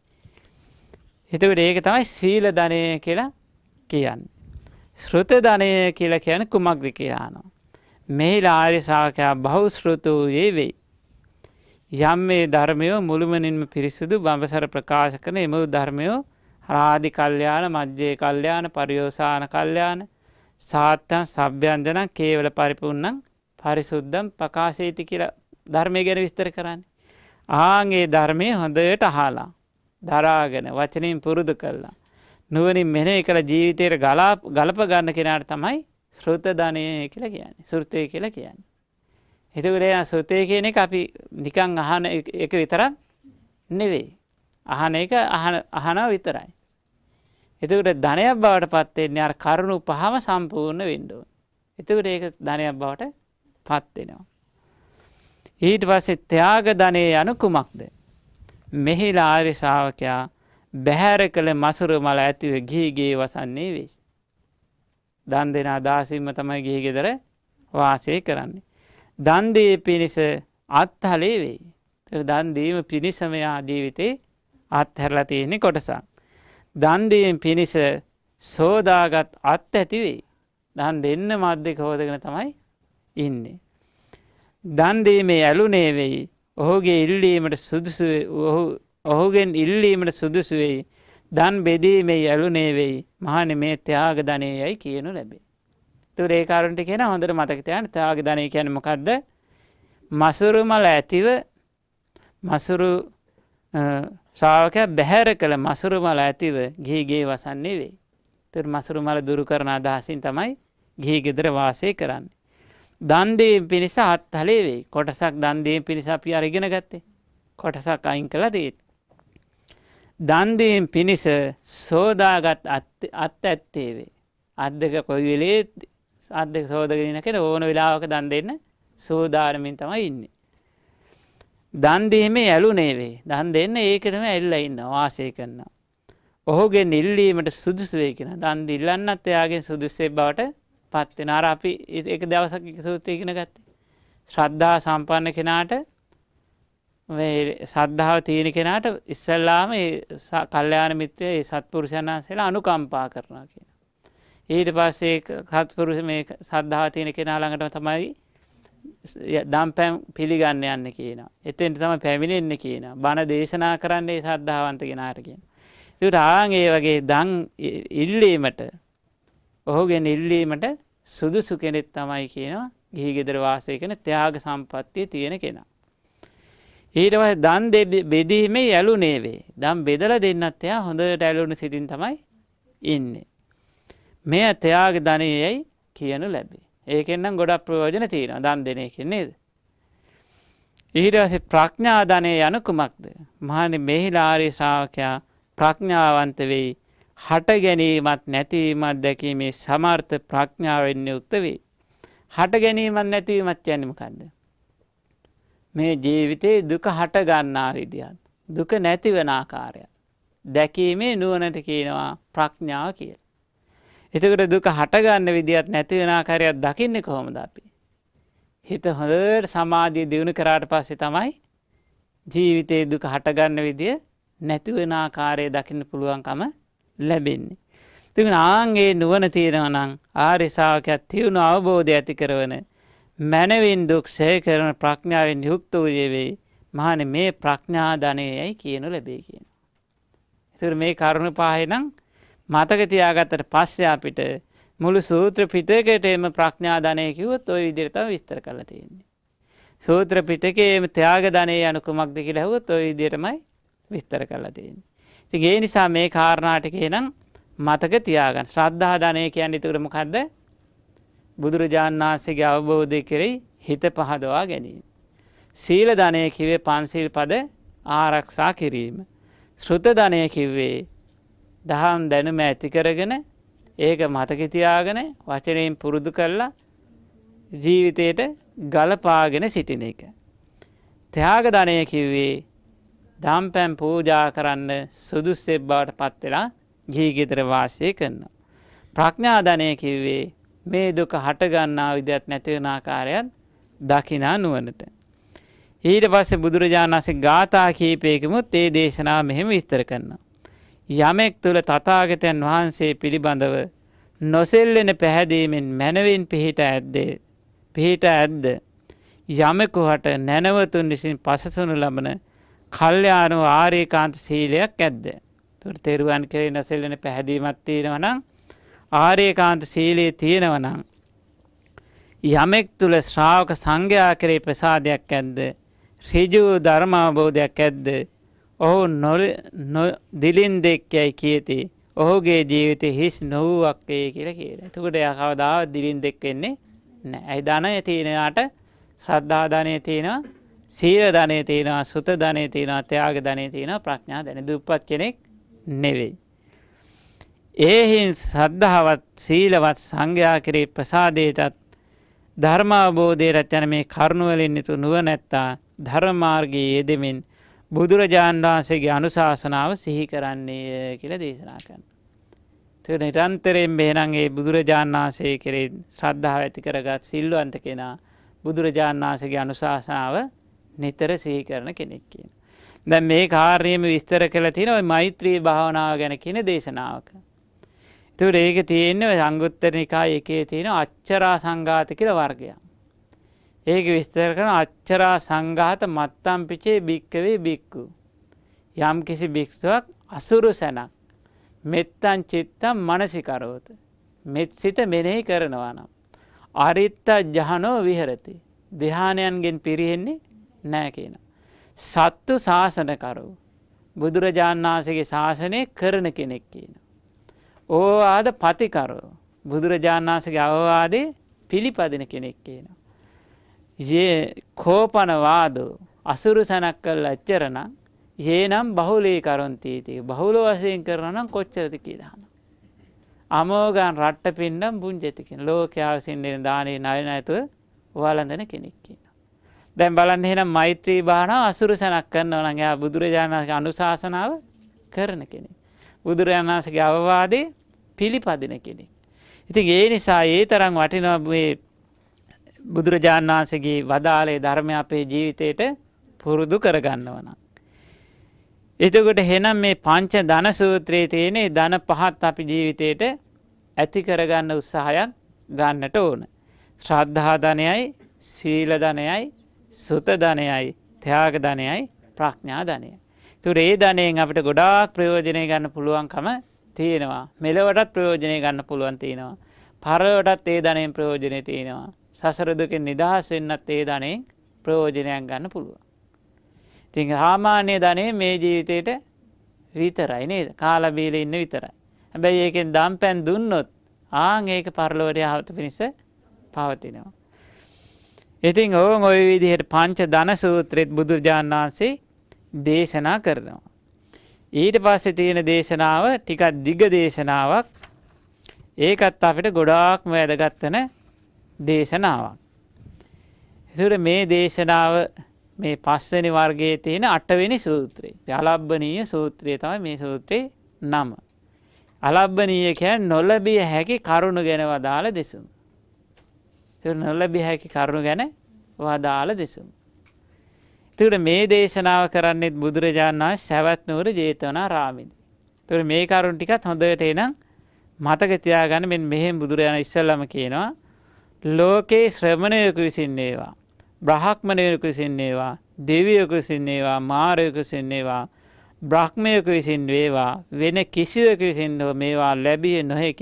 එතකොට ඒක තමයි සීල ධනය කියලා කියන්නේ. ශ්‍රුත ධනය කියලා කියන්නේ කුමක්ද කියලා අහනවා. මෙහිලා ආර්ය ශ්‍රාවකයා බහුශ්‍රුත වූයේ වෙයි. යම් මේ ධර්මය මුළුමනින්ම පිරිසුදු බඹසර ප්‍රකාශ කරන එම ධර්මය ආදි කල්යාණ මජ්ජේ කල්යාණ පරියෝසాన කල්යාණ සාත්තං සබ්බ්‍යංජනං කේවල පරිපූර්ණං පරිසුද්ධං ප්‍රකාශේති කියලා ධර්මය ගැන විස්තර කරන්නේ. ආන්ගේ ධර්මයේ හොඳට අහලා දරාගෙන වචනින් පුරුදු කළා. නුවණින් මෙනෙහි කළ ජීවිතයට ගලප ගන්න කෙනාට තමයි ශ්‍රුත ධනය කියලා කියන්නේ. ශ්‍රුතේ කියලා කියන්නේ. එතකොට ශ්‍රුතේ කියන එක අපි නිකන් අහන එක විතරක් නෙවෙයි. අහන එක අහනවා විතරයි. එතකොට ධනයක් බවට පත් වෙන්නේ අර කරුණු පහම සම්පූර්ණ වෙන්න ඕනේ. එතකොට ඒක ධනයක් බවට පත් වෙනවා. ඊට පස්සේ ත්‍යාග ධනය යනු කුමක්ද? මෙහිලා ආර්ය ශ්‍රාවකයා බැහැර කළ මසුරු මල ඇතිව ගිහිගේ වසන්නේ වෙයි. දන් දෙන අදහසින්ම තමයි ගිහි ගෙදර වාසය කරන්නේ. දන් දී පිණිස අත්හලේ වෙයි. දන් දීම පිණිසම යා ජීවිතේ අත්හැරලා තියෙන කොටසක්. දන් දීම පිණිස සෝදාගත් අත් ඇති වෙයි. දන් දෙන්න මැද්දක හොදගෙන තමයි ඉන්නේ. දන් දීමේ ඇලුනේ වෙයි. ඔහුගේ ඉල්ලීමට සුදුසු ඔහුගෙන් ඉල්ලීමට සුදුසු වෙයි. දන් බෙදීමේ ඇලුනේ වෙයි. මහණෙනි මේ ත්‍යාග ධනයයි කියනු ලැබේ. ඒතර ඒ කාරණට කියන හොඳට මතක තියාගන්න ත්‍යාග ධනය කියන්නේ මොකද්ද? මසුරු මල ඇතිව මසුරු ශ්‍රාවකයා බැහැර කළ මසුරු මල ඇතිව ගිහිගේ වසන්නේ වෙයි. ඒතර මසුරු මල දුරු කරන අදහසින් තමයි ගිහි ගෙදර වාසය කරන්නේ. දන් දීම පිණිස අත්හලේ වෙයි. කොටසක් දන් දීම පිණිස අපි අරගෙන ගත්තේ. කොටසක් අයින් කළා තියෙන්නේ. දන් දීම පිණිස සෝදාගත් අත් ඇත්තේ වේ. අත් දෙක කොයි වෙලේ අත් දෙක සෝදාගෙන ඉන්න කෙනා ඕන වෙලාවක දන් දෙන්න සෝදානමින් තමයි ඉන්නේ. දන් දීමේ ඇලුනේ වේ. දන් දෙන්න ඒකටම ඇල්ලලා ඉන්නවා වාසය කරනවා. ඔහුගෙන් ඉල්ලීමට සුදුසු වේ කියන. දන් දිල්ලන්නත් එයාගෙන් සුදුසුසේ බවට පත් වෙන. අර අපි එක දවසක් එක සූත්‍රය ඉගෙන ගත්තේ. ශ්‍රද්ධා සම්පන්න කෙනාට මේ ශ්‍රද්ධාව තියෙන කෙනාට ඉස්සල්ලාම ඒ කල්යාණ මිත්‍රය ඒ සත්පුරුෂයන් වහන්සේලා අනුකම්පා කරනවා කියන. ඊට පස්සේ සත්පුරුෂ මේ ශ්‍රද්ධාව තියෙන කෙනා ළඟටම තමයි දම්පැන් පිළිගන්න යන්න කියනවා. එතෙන්ට තමයි පැමිණෙන්නේ කියනවා. බණ දේශනා කරන්නේ ශ්‍රද්ධාවන්ත කෙනාට කියනවා. ඒකට ආන් ඒ වගේ දන් ඉල්ලීමට ඔහුගෙන් ඉල්ලීමට සුදුසු කෙනෙක් තමයි කියනවා ගිහි ගෙදර වාසය කරන ත්‍යාග සම්පත්තිය තියෙන කෙනා. ඊට පස්සේ දන් බෙදීමේ ඇලුනේ වේ. දන් බෙදලා දෙන්නත් එයා හොඳට ඇලුණු සිතින් තමයි ඉන්නේ. මෙය ත්‍යාග ධනයයි කියනු ලැබේ. ඒකෙන් නම් ගොඩක් ප්‍රයෝජන තියෙනවා දන් දෙන එකෙන් නේද? ඊට පස්සේ ප්‍රඥා ධනය යන කුමක්ද? මහණනි මෙහිලා ආර්ය ශ්‍රාවකයා ප්‍රඥාවන්ත වෙයි. හට ගැනීමත් නැතිවීමත් දැකීමේ සමර්ථ ප්‍රඥාවෙන් යුක්ත වේ. හට ගැනීමත් නැතිවීමත් කියන්නේ මොකද්ද? මේ ජීවිතේ දුක හට ගන්නා විදියත් දුක නැති වෙන ආකාරය දැකීමේ නුවණට කියනවා ප්‍රඥාව කියලා. එතකොට දුක හට ගන්න විදියත් නැති වෙන ආකාරයක් දකින්නේ කොහොමද අපි? හිත හොඳට සමාධිය දියුණු කරාට පස්සේ තමයි ජීවිතේ දුක හට ගන්න විදිය නැති වෙන ආකාරය දකින්න පුළුවන්කම ලැබෙන්නේ. ඉතින් ආන්ගේ නුවණ තියෙනවා නම් ආර්ය ශ්‍රාවකයා තියුණු අවබෝධය ඇති කරවන මනවින් දුක් සහය කරන ප්‍රඥාවෙන් යුක්ත වූයේ වේ. මහණෙනි මේ ප්‍රඥා ධනයයි කියනු ලැබේ කියනවා. ඒතර මේ කරුණ පහේ නම් මතක තියාගත්තට පස්සේ අපිට මුළු සූත්‍ර පිටකයේම ප්‍රඥා ධනය කිව්වොත් ওই විදිහට තමයි විස්තර කරලා තියෙන්නේ. සූත්‍ර පිටකයේම ත්‍යාග ධනය යනු කුමක්ද කියලා අහුවොත් ওই විදිහටමයි විස්තර කරලා තියෙන්නේ. ඉතින් ඒ නිසා මේ කාරණා ටිකේ නම් මතක තියාගන්න. ශ්‍රද්ධා ධනය කියන්නේ ඒකට මොකද්ද? බුදුරජාණන් වහන්සේගේ අවබෝධය කෙරෙහි හිත පහදවා ගැනීම. සීල ධනය කිව්වේ පංචශීල පද ආරක්ෂා කිරීම. ශ්‍රුත ධනය කිව්වේ දහම් දැනුම ඇති කරගෙන ඒක මතක තියාගෙන වචනයෙන් පුරුදු කරලා ජීවිතයට ගලපාගෙන සිටින එක. ත්‍යාග ධනය කිව්වේ දම්පැන් පූජා කරන්න සුදුස්සෙක් බවට පත් වෙලා ගිහි ගෙදර වාසය කරනවා. ප්‍රඥා ධනය කිව්වේ මේ දුක හට ගන්නා විදිහත් නැති වෙන ආකාරයත් දකිනා නුවණට. ඊට පස්සේ බුදුරජාණන් වහන්සේ ගාථා කීපයකමුත් මේ දේශනාව මෙහෙම විස්තර කරනවා. යමෙක් තුල තථාගතයන් වහන්සේ පිළිබඳව නොසෙල්ලෙන පැහැදීමෙන් මනවින් පිහිට ඇද්ද යමෙකුට නැනවතුන් විසින් පසසනු ලබන කල්යාණ ආර්යකාන්ත සීලයක් ඇද්ද? ඒතර තෙරුවන් කෙරේ නොසෙල්ලෙන පැහැදීමක් තියෙනවා නම් ආර්යකාන්ත සීලයේ තියෙනවා නම් යමෙක් තුල ශ්‍රාවක සංඝයා කෙරේ ප්‍රසාදයක් ඇද්ද? ඍජු ධර්මාවබෝධයක් ඇද්ද? ඔහු දිලින් දෙක්යයි කියති. ඔහුගේ ජීවිතේ හිස් නොවුවක් වේ කියලා කියනවා. එතකොට එයා කවදාවත් දිලින් දෙක් වෙන්නේ නැහැ. ඒ ධනය තියෙනාට ශ්‍රද්ධා ධනය තියෙනවා, සීල ධනය තියෙනවා, සුත ධනය තියෙනවා, ත්‍යාග ධනය තියෙනවා, ප්‍රඥා ධනය. දුප්පත් කෙනෙක් නෙවෙයි. ඒහින් ශ්‍රද්ධාවත් සීලවත් සංඝයා කෙරේ ප්‍රසාදයටත් ධර්මාවබෝධයට යන මේ කරුණ වලින් යුතු නුවණැත්තා ධර්ම මාර්ගයේ යෙදෙමින් බුදුරජාණන් වහන්සේගේ අනුශාසනාව සිහි කරන්නේ කියලා දේශනා කරනවා. ඒක නිරන්තරයෙන් මෙහෙනම් ඒ බුදුරජාණන් වහන්සේ කෙරේ ශ්‍රද්ධාව ඇති කරගත් සිල්වන්ත කෙනා බුදුරජාණන් වහන්සේගේ අනුශාසනාව නිතර සිහි කරන කෙනෙක් කියනවා. දැන් මේ කාර්යයේම විස්තර කළා තියෙනවා මෛත්‍රී භාවනාව ගැන කියන දේශනාවක. ඒතකොට ඒක තියෙන්නේ අංගුත්තර නිකායේ එකේ තියෙන අච්චරා සංඝාත කියලා වර්ගයක්. ඒක විස්තර කරන අච්චරා සංඝාත මත්තම් පිචේ බික්කවේ බික්කු. යම් කිසි භික්ෂුවක් අසුරු සැනක් මෙත්තං චිත්තං මනසිකරෝත. මෙත් සිත මෙනෙහි කරනවා නම් අරිත්ත ජහනෝ විහෙරති. ධ්‍යානයන්ගෙන් පිරෙන්නේ නැහැ කියන. සත්තු ශාසන කරෝ. බුදුරජාණන් වහන්සේගේ ශාසනය කරන කෙනෙක් කියනවා. ඕවාද පතිකරෝ. බුදුරජාණන් වහන්සේගේ අවවාදේ පිළිපදින කෙනෙක් කියනවා. යේ කෝපන වාදෝ අසුරු සනක් කළ අච්චරණ යේනම් බහුලී කරොන්තීති. බහුල වශයෙන් කරනවා නම් කොච්චරද කියලා අහනවා. අමෝගන් රට්ට පින්නම් පුංජති කියන ලෝකයා විසින් දෙන දානේ ණය නැතුව වළඳන කෙනෙක් කියනවා. දැන් බලන්න එහෙනම් මෛත්‍රී භාවනාව අසුරු සනක් කරනවා නම් එයා බුදුරජාණන් වහන්සේගේ අනුශාසනාව කරන කෙනෙක්. බුදුරජාණන් වහන්සේගේ අවවාදේ පිළිපදින කෙනෙක්. ඉතින් ඒ නිසා ඒ තරම් වටිනවා මේ බුදුරජාණන් වහන්සේගේ වදාළේ ධර්මය අපේ ජීවිතේට පුරුදු කරගන්නවා නම්. එතකොට එහෙනම් මේ පංච ධන සූත්‍රයේ තියෙන ධන පහත් අපි ජීවිතේට ඇති කරගන්න උත්සාහයක් ගන්නට ඕන. ශ්‍රද්ධා ධනයයි, සීල ධනයයි, සුත ධනයයි, ත්‍යාග ධනයයි, ප්‍රඥා ධනයයි. ඒතර ඒ ධනයෙන් අපිට ගොඩාක් ප්‍රයෝජනෙ ගන්න පුළුවන්කම තියෙනවා. මෙලොවටත් ප්‍රයෝජනෙ ගන්න පුළුවන් තියෙනවා. පරලොවටත් ඒ ධනයෙන් ප්‍රයෝජනෙ තියෙනවා. සසර දුකෙන් නිදහස් වෙන්නත් ඒ ධනෙන් ප්‍රයෝජනයක් ගන්න පුළුවන්. ඉතින් සාමාන්‍ය ධනෙ මේ ජීවිතේට විතරයි නේද? කාලා බීලා ඉන්න විතරයි. හැබැයි ඒකෙන් දම්පැන් දුන්නොත් ඒක පරලොවට යහපත පිණිස පවතිනවා. ඉතින් ওই විදිහට පංච ධන සූත්‍රෙත් බුදුරජාණන් වහන්සේ දේශනා කරනවා. ඊට පස්සේ තියෙන දේශනාව ටිකක් දිග දේශනාවක්. ඒකත් අපිට ගොඩාක්ම වැදගත් වෙන දේශනාවක්. ඒතර මේ දේශනාව මේ පස්වෙනි වර්ගයේ තියෙන 8 වෙනි සූත්‍රය. අලබ්බනීය සූත්‍රය තමයි මේ සූත්‍රේ නම. අලබ්බනීය කියන්නේ නොලැබිය හැකි කරුණ ගැන වදාළ දෙසුම. ඒතර නොලැබිය හැකි කරුණ ගැන වදාළ දෙසුම. ඒතර මේ දේශනාව කරන්නේ බුදුරජාණන් වහන්සේ සවැත් නුවර ජේතවනාරාමයේදී. ඒතර මේ කරුණ ටිකත් හොඳට එනම් මතක තියාගන්න. මෙන්න මෙහෙම බුදුරජාණන් ඉස්සල්ලාම කියනවා ලෝකේ ශ්‍රමණයෙකු විසින් වේවා, බ්‍රහ්මණයෙකු විසින් වේවා, දෙවියෙකු විසින් වේවා, මාරයෙකු විසින් වේවා, බ්‍රහ්මයෙකු විසින් වේවා, වෙන කිසිවෙකු විසින් මේවා ලැබිය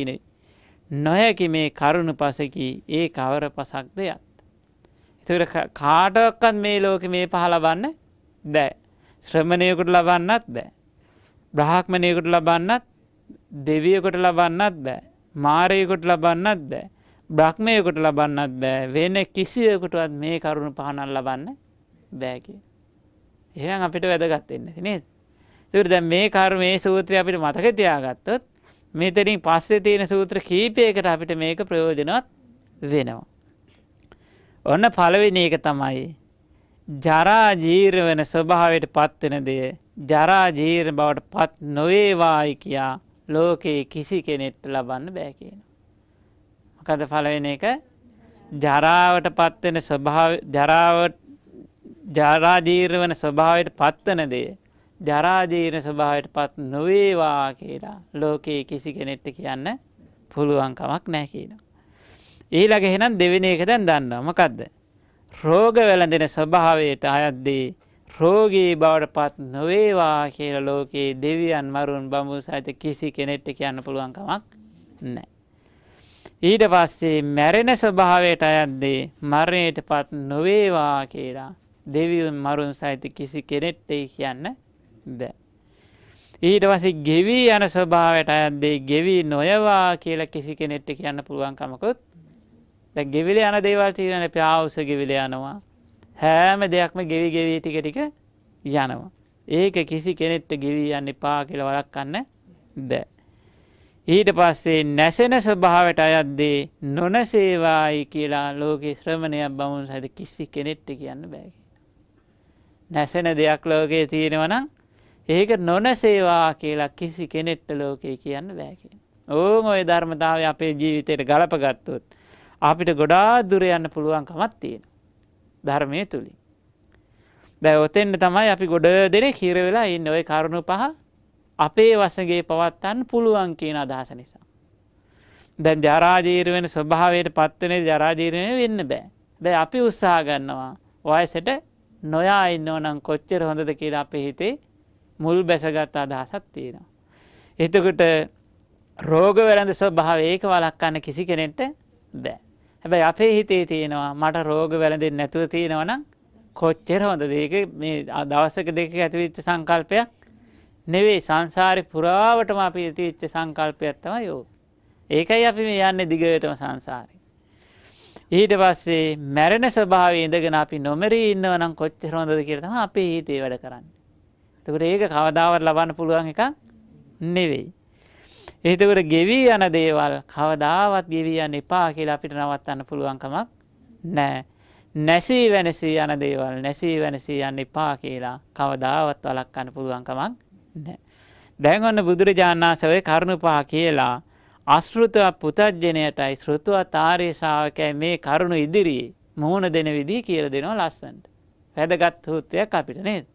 නොහැකි මේ කරුණ පසකි. ඒ කවර පසක්ද යත්. ඒතර කාටවත් මේ ලෝකෙ මේ පහ ලබන්න බෑ. ශ්‍රමණයෙකුට ලබන්නත් බෑ. බ්‍රහ්මණයෙකුට ලබන්නත්, දෙවියෙකුට ලබන්නත් බෑ. මාරයෙකුට ලබන්නත් බෑ. බ්‍රහ්මයෙකුට ලබන්නත් බෑ. වෙන කිසිවෙකුටවත් මේ කරුණ පහනක් ලබන්න බෑ කිය. එහෙනම් අපිට වැදගත් වෙන්නේ නේද? ඒකට දැන් මේ කරුණ මේ සූත්‍රය අපිට මතක තියාගත්තොත් මෙතනින් පස්සේ තියෙන සූත්‍ර කීපයකට අපිට මේක ප්‍රයෝජනවත් වෙනවා. ඔන්න පළවෙනි එක තමයි ජරා ජීර්ණ වෙන ස්වභාවයට පත් වෙන දේ ජරා ජීර්ණ බවට පත් නොවේවායි කියා ලෝකේ කිසි කෙනෙක්ට ලබන්න බෑ කියනවා. මොකද පළවෙනි එක ජරාවට පත්වෙන ස්වභාවය ජරා ජීර්ණ වෙන ස්වභාවයට පත්වන දේ ජරා ජීර්ණ ස්වභාවයට පත් නොවේවා කියලා ලෝකේ කිසි කෙනෙක්ට කියන්න පුළුවන් කමක් නැහැ කියනවා. ඊළඟ එහෙනම් දෙවෙනි එක දැන් දන්නවා. මොකද්ද? රෝග වැළඳෙන ස්වභාවයට අයත් දේ රෝගී බවට පත් නොවේවා කියලා ලෝකේ දෙවියන් මරුන් බඹුන් සහිත කිසි කෙනෙක්ට කියන්න පුළුවන් කමක් නැහැ. ඊට පස්සේ මැරෙන ස්වභාවයට අයත් දේ මරණයට පත් නොවේවා කියලා දෙවියන් මරුන් සහිත කිසි කෙනෙක්ට කියන්න බෑ. ඊට පස්සේ ගෙවි යන ස්වභාවයට අයත් දේ ගෙවි නොයවා කියලා කිසි කෙනෙක්ට කියන්න පුළුවන් කමකුත්. දැන් ගෙවිල යන දේවල් තියෙනනේ පාවුස ගෙවිල යනවා. හැම දෙයක්ම ගෙවි ගෙවි ටික ටික යනවා. ඒක කිසි කෙනෙක්ට ගෙවි යන්න එපා කියලා වළක්වන්න බෑ. ඊට පස්සේ නැසෙන ස්වභාවයට අයත් දේ නොනසේවායි කියලා ලෝකේ ශ්‍රමණයක් බමුණු සහිත කිසි කෙනෙක්ට කියන්න බෑ. නැසෙන දෙයක් ලෝකේ තියෙනවා නම් ඒක නොනසේවා කියලා කිසි කෙනෙක්ට ලෝකේ කියන්න බෑ කියනවා. ඕම ওই ධර්මතාවය අපේ ජීවිතේට ගලප ගත්තොත් අපිට ගොඩාක් දුර යන්න පුළුවන්කමක් තියෙනවා. ධර්මයේ තුලින්. දැන් ඔතෙන්ද තමයි අපි ගොඩ දෙනෙක් හිර වෙලා ඉන්නේ. ওই කරුණු පහ අපේ වශයෙන් පවත්වන්න පුළුවන් කියන අදහස නිසා. දැන් ජරා ජීර්ණ වෙන ස්වභාවයට පත් වෙන්නේ ජරා ජීර්ණ වෙන්න බෑ. හැබැයි අපි උත්සාහ ගන්නවා වයසට නොයා ඉන්නව නම් කොච්චර හොඳද කියලා අපේ හිතේ මුල් බැසගත් අදහසක් තියෙනවා. එතකොට රෝග වැළඳ ස්වභාවය ඒක වළක්වන්න කිසි කෙනෙක්ට බෑ. හැබැයි අපේ හිතේ තියෙනවා මට රෝග වැළඳෙන්නේ නැතුව තියෙනවා නම් කොච්චර හොඳද. ඒක මේ දවසක දෙකක ඇතිවෙච්ච සංකල්පයක් නෙවෙයි. සංසාරේ පුරාවටම අපි ඇතිවෙච්ච සංකල්පයක් තමයි ඕක. ඒකයි අපි මේ යන්නේ දිගටම සංසාරේ. ඊට පස්සේ මැරෙන ස්වභාවයේ ඉඳගෙන අපි නොමරී ඉන්නව නම් කොච්චර හොඳද කියලා තමයි අපේ හිතේ වැඩ කරන්නේ. එතකොට ඒක කවදාවත් ලබන්න පුළුවන් එකක් නෙවෙයි. එතකොට ගෙවි යන දේවල් කවදාවත් ගෙවි යන්න එපා කියලා අපිට නවත්තන්න පුළුවන් කමක් නැහැ. නැසී වෙනසී යන දේවල් නැසී වෙනසී යන්න එපා කියලා කවදාවත් වළක්වන්න පුළුවන් කමක් නැහැ. දැන් ඔන්න බුදුරජාණන් වහන්සේ ඔය කරුණු පහ කියලා අශෘතව පුතඥයටයි ශ්‍රුතවත් ආර්ය ශ්‍රාවකයයි මේ කරුණු ඉදිරියේ මුහුණ දෙන විදිහ කියලා දෙනවා ලස්සනට. වැදගත් සූත්‍රයක් අපිට නේද?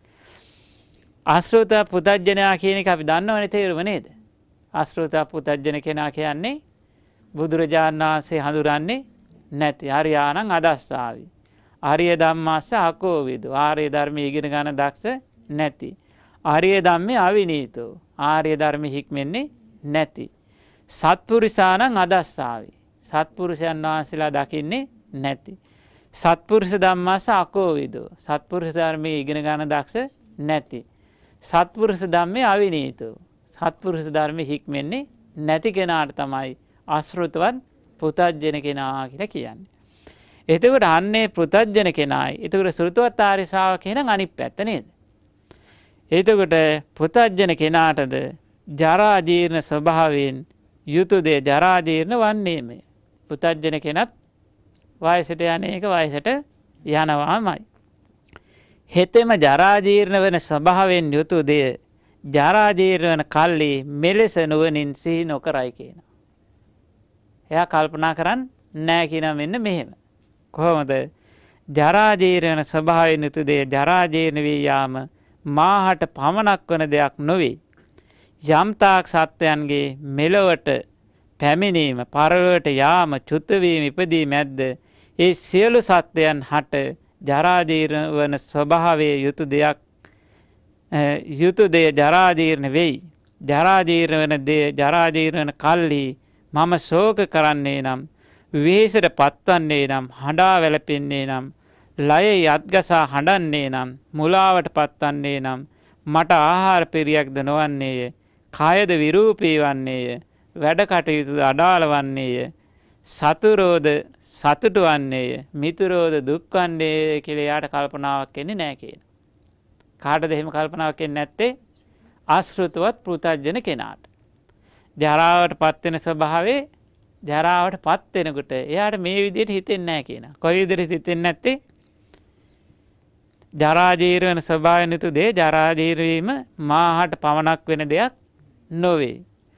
අශෘතව පුතඥයා කියන එක අපි දන්නවනේ තේරුම නේද? අශෘතව පුතඥ කෙනා කියන්නේ බුදුරජාණන් වහන්සේ හඳුරන්නේ නැති හරියානම් අදස්සාවි. ආර්ය ධම්මස්ස අකෝවිදු. ආර්ය ධර්මයේ ඉගෙන ගන්න දක්ෂ නැති. ආර්ය ධම්මේ අවිනීතෝ. ආර්ය ධර්මෙ හික්මෙන්නේ නැති. සත්පුරුෂාණං අදස්සාවි. සත්පුරුෂයන් වහන්සේලා දකින්නේ නැති. සත්පුරුෂ ධම්මස්ස අකෝවිදෝ. සත්පුරුෂ ධර්මයේ ඉගෙන ගන්න දක්ෂ නැති. සත්පුරුෂ ධම්මේ අවිනීතෝ. සත්පුරුෂ ධර්මයේ හික්මෙන්නේ නැති කෙනාට තමයි අශෘතවත් පුතඥ කෙනා කියලා කියන්නේ. එතකොට අන්නේ පුතඥ කෙනායි. එතකොට ශ්‍රුතවත් ආර්ය ශ්‍රාවකයා නම් අනිත් පැත්ත නේද? එතකොට පුතඥ කෙනාටද ජරා ජීර්ණ ස්වභාවයෙන් යුතු දේ ජරා ජීර්ණ වන්නේමය. පුතඥ කෙනත් වයසට යන එක වයසට යනවාමයි. හෙතෙම ජරා ජීර්ණ වෙන ස්වභාවයෙන් යුතු දේ ජරා ජීර්ණ වෙන කල්ලි මෙලෙස නුවණින් සිහි නොකරයි කියනවා. එයා කල්පනා කරන්නේ නැහැ කියනවා මෙන්න මෙහෙම. කොහොමද? ජරා ජීර්ණ වෙන ස්වභාවයෙන් යුතු දේ ජරා ජීර්ණ වී යාම මාහට පමණක් වන දෙයක් නොවේ. යම්තාක් සත්වයන්ගේ මෙලොවට පැමිණීම පරලොවට යාම චුතවීම ඉපදීම ඇද්ද ඒ සියලු සත්වයන් හට ජරා ජීර්ණ වන ස්වභාවයේ යුතු දෙය ජරා ජීර්ණ වෙයි. ජරා ජීර්ණ වෙන දේ ජරා ජීර්ණ වෙන කල්හි මම ශෝක කරන්නේ නම් විවේසයට පත්වන්නේ නම් හඬා වැළපෙන්නේ නම් ලයේ යත්ගසා හඬන්නේ නම් මුලාවට පත්වන්නේ නම් මට ආහාර පිරියක්ද නොවන්නේය. කායද විරූපී වන්නේය. වැඩ කටයුතු අඩාල වන්නේය. සතුරෝද සතුටු වන්නේය. මිතුරෝද දුක් වන්නේය කියලා යාට කල්පනාවක් එන්නේ නැහැ කියන. කාටද එහෙම කල්පනාවක් එන්නේ නැත්තේ? අශෘතවත් පෘථග්ජන කෙනාට. ජරාවට පත් වෙන ස්වභාවයේ ජරාවට පත් වෙනකොට එයාට මේ විදිහට හිතෙන්නේ නැහැ කියන. කොයි විදිහට හිතෙන්නේ නැත්තේ? ජරා ජීර්ණ වෙන ස්වභාවයෙන් යුතු දේ ජරා ජීර්ණ වීම මාහට පමණක් වෙන දෙයක් නොවේ.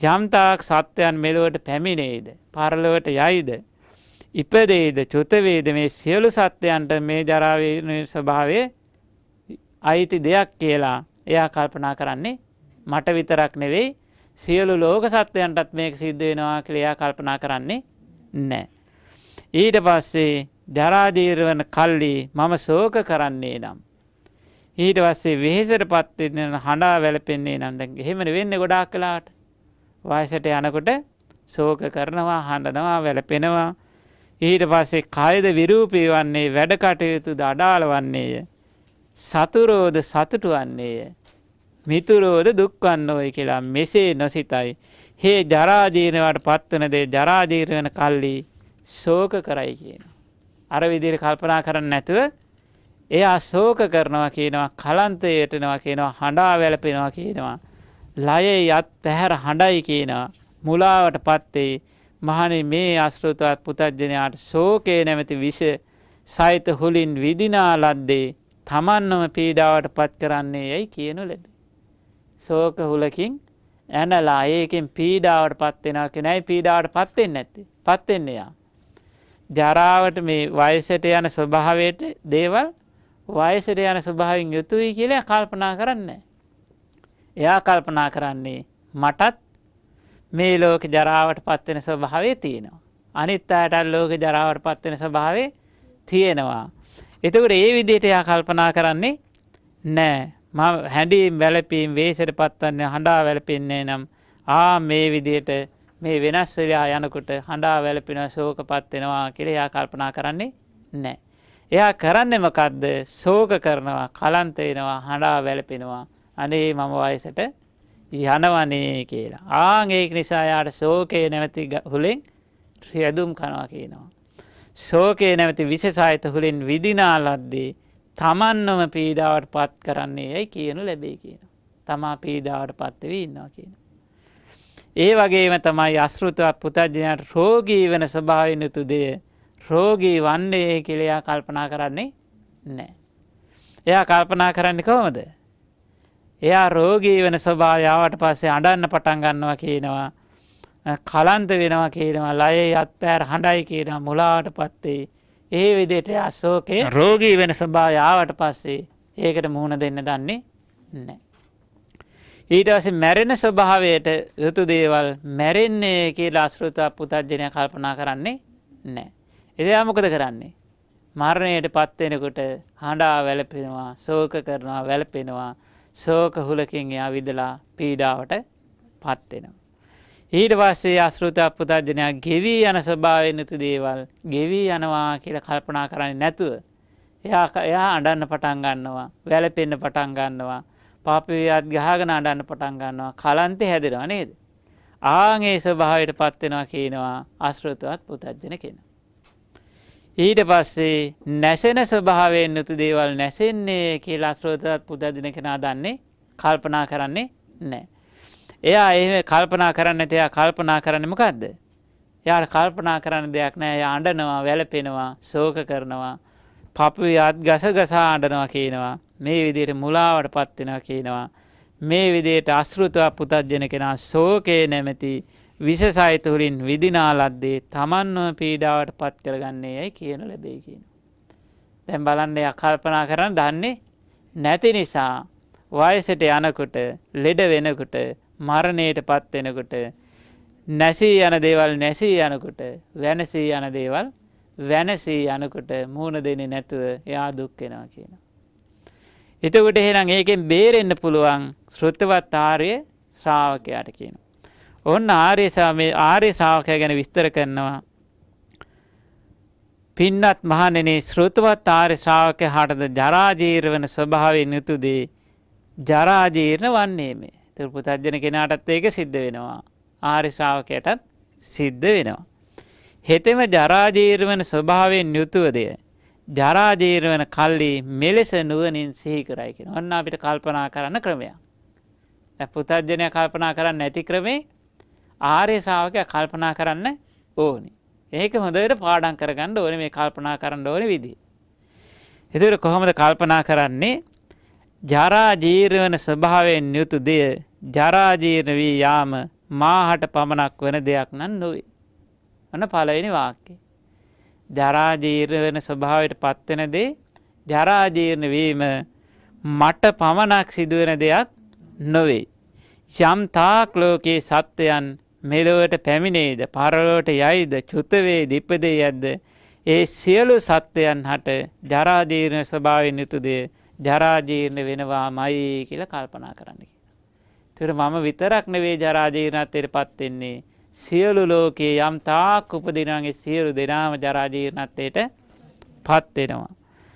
යම්තාක් සත්වයන් මෙලොවට පැමිණේද, පරලොවට යයිද, ඉපදේද, චුත වේද, මේ සියලු සත්වයන්ට මේ ජරා වේදනා ස්වභාවය අයිති දෙයක් කියලා එයා කල්පනා කරන්නේ මට විතරක් නෙවෙයි සියලු ලෝක සත්වයන්ටත් මේක සිද්ධ වෙනවා කියලා එයා කල්පනා කරන්නේ නැහැ. ඊට පස්සේ ජරා ජීර්ණ කල්ලි මම ශෝක කරන්නේ නම්, ඊට පස්සේ වෙහෙසටපත් වෙන හඬා වැළපෙන්නේ නම්, දැන් එහෙමනේ වෙන්නේ ගොඩාක් වෙලාවට. වයසට යනකොට ශෝක කරනවා, හඬනවා, වැළපෙනවා. ඊට පස්සේ කායද විරූපී වන්නේ, වැඩ කටයුතු අඩාල වන්නේය, සතුරෝද සතුටු වන්නේය, මිතුරෝද දුක් වන්නෝයි කියලා මෙසේ නොසිතයි. හේ ජරා ජීර්ණවට පත්වන දේ ජරා ජීර්ණ වෙන කල්ලි ශෝක කරයි කියනවා. අර විදිහට කල්පනා කරන්නේ නැතුව එයා ශෝක කරනවා කියනවා, කලන්තයට යනවා කියනවා, හඬා වැළපෙනවා කියනවා, ලයේ යත් පැහැර හඬයි කියනවා, මුලාවටපත් වෙයි. මහණේ මේ අසෘතවත් පුතඥයාට ශෝකේ නැමැති විෂ සහිත හුලින් විදිනා ලද්දේ තමන්වම පීඩාවට පත් කරන්නේ යයි කියනු ලැබේ. ශෝක හුලකින් ඇනලා ඒකෙන් පීඩාවට පත් වෙනවා කියනයි පීඩාවට පත් වෙන්නේ නැත්තේ. පත් වෙන්නේ යා. ජරාවට මේ වයසට යන ස්වභාවයට දේවල් වයසට යන ස්වභාවයෙන් යුතුයි කියලා කල්පනා කරන්නේ. එයා කල්පනා කරන්නේ මටත් මේ ලෝක ජරාවට පත් වෙන ස්වභාවය තියෙනවා. අනිත් අයටත් ලෝක ජරාවට පත් වෙන ස්වභාවය තියෙනවා. එතකොට ඒ විදිහට එයා කල්පනා කරන්නේ නෑ. මම හැඬීම් වැළපීම් වේසට පත්වන්නේ හඬා වැළපෙන්නේ නම් මේ විදිහට මේ වෙනස් වෙලා යනකොට හඬා වැළපෙනවා, ශෝකපත් වෙනවා කියලා එයා කල්පනා කරන්නේ නෑ. එයා කරන්නේ මොකද්ද? ශෝක කරනවා, කලන්ත වෙනවා, හඬා වැළපෙනවා. අනේ මම වයසට යනවනේ කියලා. ඒක නිසා යාට ශෝකේ නැවති හුලෙන් රැඳුම් කරනවා කියනවා. ශෝකේ නැවති විශේෂයිත හුලෙන් විදිනා ලද්දේ තමන්වම පීඩාවට පත් කරන්නේ යයි කියනු ලැබේ කියනවා. තමා පීඩාවට පත් වෙවි ඉන්නවා කියනවා. ඒ වගේම තමයි අසෘතවත් පුතඥයාට රෝගී වෙන ස්වභාවයෙන් යුතු දෙය රෝගී වන්නේ කියලා එයා කල්පනා කරන්නේ නැහැ. එයා කල්පනා කරන්නේ කොහොමද? එයා රෝගී වෙන ස්වභාවය ආවට පස්සේ අඬන්න පටන් ගන්නවා කියනවා, කලන්ත වෙනවා කියනවා, ලයේ යත්පැර හඬයි කියනවා, මුලාවටපත් වෙයි. ඒ විදිහට එයා ශෝකේ රෝගී වෙන ස්වභාවය ආවට පස්සේ ඒකට මුහුණ දෙන්න දන්නේ නැහැ. ඊට පස්සේ මැරෙන ස්වභාවයට යුතු දේවල් මැරෙන්නේ කියලා අසෘත පුතඥයා කල්පනා කරන්නේ නැහැ. එයා මොකද කරන්නේ? මරණයටපත් වෙනකොට හඬා වැළපෙනවා, ශෝක කරනවා, වැළපෙනවා. ශෝක හුලකින් එයා විදලා පීඩාවට පත් වෙනවා. ඊට පස්සේ අසෘත පුතඥයා ගෙවි යන ස්වභාවයෙන් යුතු දේවල් ගෙවි යනවා කියලා කල්පනා කරන්නේ නැතුව එයා අඬන්න පටන් ගන්නවා, වැළපෙන්න පටන් ගන්නවා, පාපියත් ගහගෙන අඬන්න පටන් ගන්නවා, කලන්තේ හැදෙනවා නේද? ඒ ස්වභාවයට පත් වෙනවා කියනවා අසෘතවත් පුතඥ කෙනා. ඊට පස්සේ නැසෙන ස්වභාවයෙන් යුතු දේවල් නැසෙන්නේ කියලා අසෘතවත් පුතඥ කෙනා දන්නේ කල්පනා කරන්නේ නැහැ. එයා එහෙම කල්පනා කරන්නේ නැති. එයා කල්පනා කරන්නේ මොකද්ද? එයාට කල්පනා කරන්න දෙයක් නැහැ. එයා අඬනවා, වැළපෙනවා, ශෝක කරනවා, පපුවේ ගස ගසා අඬනවා කියනවා. මේ විදිහට මුලාවටපත් වෙනවා කියනවා. මේ විදිහට අසෘතව පුතඥ කෙනා ශෝකේ නැමැති විශේෂයිත වලින් විදිනා ලද්දේ තමන්ව පීඩාවට පත් කරගන්නේ යයි කියන ලැබේ කියනවා. දැන් බලන්න එයා කල්පනා කරන්න දන්නේ නැති නිසා වයසට යනකොට, ලෙඩ වෙනකොට, මරණයටපත් වෙනකොට, නැසී යන දේවල් නැසී යනකොට, වෙනසී යන දේවල් වෙනසී යනකොට මුහුණ දෙන්නේ නැතුව එයා දුක් වෙනවා කියනවා. එතකොට එහෙනම් ඒකෙන් බේරෙන්න පුළුවන් ශ්‍රොතවත් ආර්ය ශ්‍රාවකයාට කියනවා. ඔන්න ආර්ය ශ්‍රාවකයා ගැන විස්තර කරනවා. පින්නත් මහණෙනි, ශ්‍රොතවත් ආර්ය ශ්‍රාවකයාටද ජරා ජීර්ණ ස්වභාවයෙන් යුතු දේ ජරා ජීර්ණ වන්නේ මේ. ඒක පුතඥ කෙනාටත් ඒක සිද්ධ වෙනවා. ආර්ය ශ්‍රාවකයාටත් සිද්ධ වෙනවා. හෙතෙම ජරා ජීර්ණ ස්වභාවයෙන් යුතුව දෙය ජරා ජීර්ණ කල්ලි මෙලෙස නුවණින් සිහි කරයි කියනවා. ඔන්න අපිට කල්පනා කරන්න ක්‍රමයක්. දැන් පුතඥය කල්පනා කරන්නේ නැති ක්‍රමේ ආර්ය ශ්‍රාවකයා කල්පනා කරන්න ඕනේ. ඒක හොඳට පාඩම් කරගන්න ඕනේ මේ කල්පනා කරන්න ඕනේ විදිහ. ඒතර කොහොමද කල්පනා කරන්නේ? ජරා ජීර්ණ ස්වභාවයෙන් යුතු දෙය ජරා ජීර්ණ වී යාම මාහට පමණක් වන දෙයක් නම් නොවේ. ඔන්න පළවෙනි වාක්‍යය. ජරා ජීර්ණ වෙන ස්වභාවයට පත්වෙන දේ ජරා ජීර්ණ වීම මට පමණක් සිදුවෙන දෙයක් නොවේ. යම් තාක් ලෝකේ සත්වයන් මෙලොවට පැමිණේද පරලොවට යයිද චුත වේද ඉපදේ යද්ද ඒ සියලු සත්වයන් හට ජරා ජීර්ණ ස්වභාවයෙන් යුතු දේ ජරා ජීර්ණ වෙනවාමයි කියලා කල්පනා කරන්න. ඒතර මම විතරක් නෙවෙයි ජරා ජීර්ණත්වයටපත් වෙන්නේ. සියලු ලෝකයේ යම් තාක් උපදිනවාගේ සියලු දෙනාම ජරා ජීර්ණත්වයට පත් වෙනවා.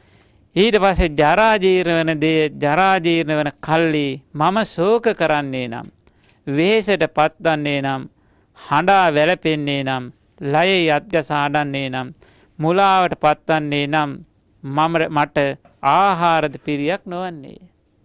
ඊට පස්සේ ජරා ජීර්ණ වෙන දේ ජරා ජීර්ණ වෙන කල්ලි මම ශෝක කරන්නේ නම් වෙහෙසට පත්වන්නේ නම් හඬා වැළපෙන්නේ නම් ලයේ අත්ගස හඬන්නේ නම් මුලාවට පත්වන්නේ නම් මට ආහාරද පිරියක් නොවන්නේ.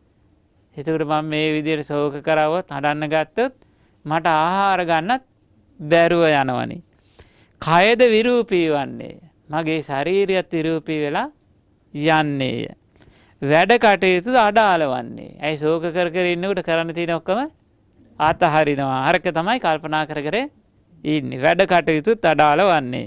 එතකොට මම මේ විදිහට ශෝක කරවොත් හඬන්න ගත්තොත් මට ආහාර ගන්නත් බැරුව යනවනේ. කයද විරූපී වන්නේ. මගේ ශරීරයත් විරූපී වෙලා යන්නේය. වැඩ කටයුතු අඩාල වන්නේ. ඇයි ශෝක කර කර ඉන්නකොට කරන්න තියෙන ඔක්කොම අතහරිනවා. අරක තමයි කල්පනා කර කර ඉන්නේ. වැඩ කටයුතුත් අඩාල වන්නේ.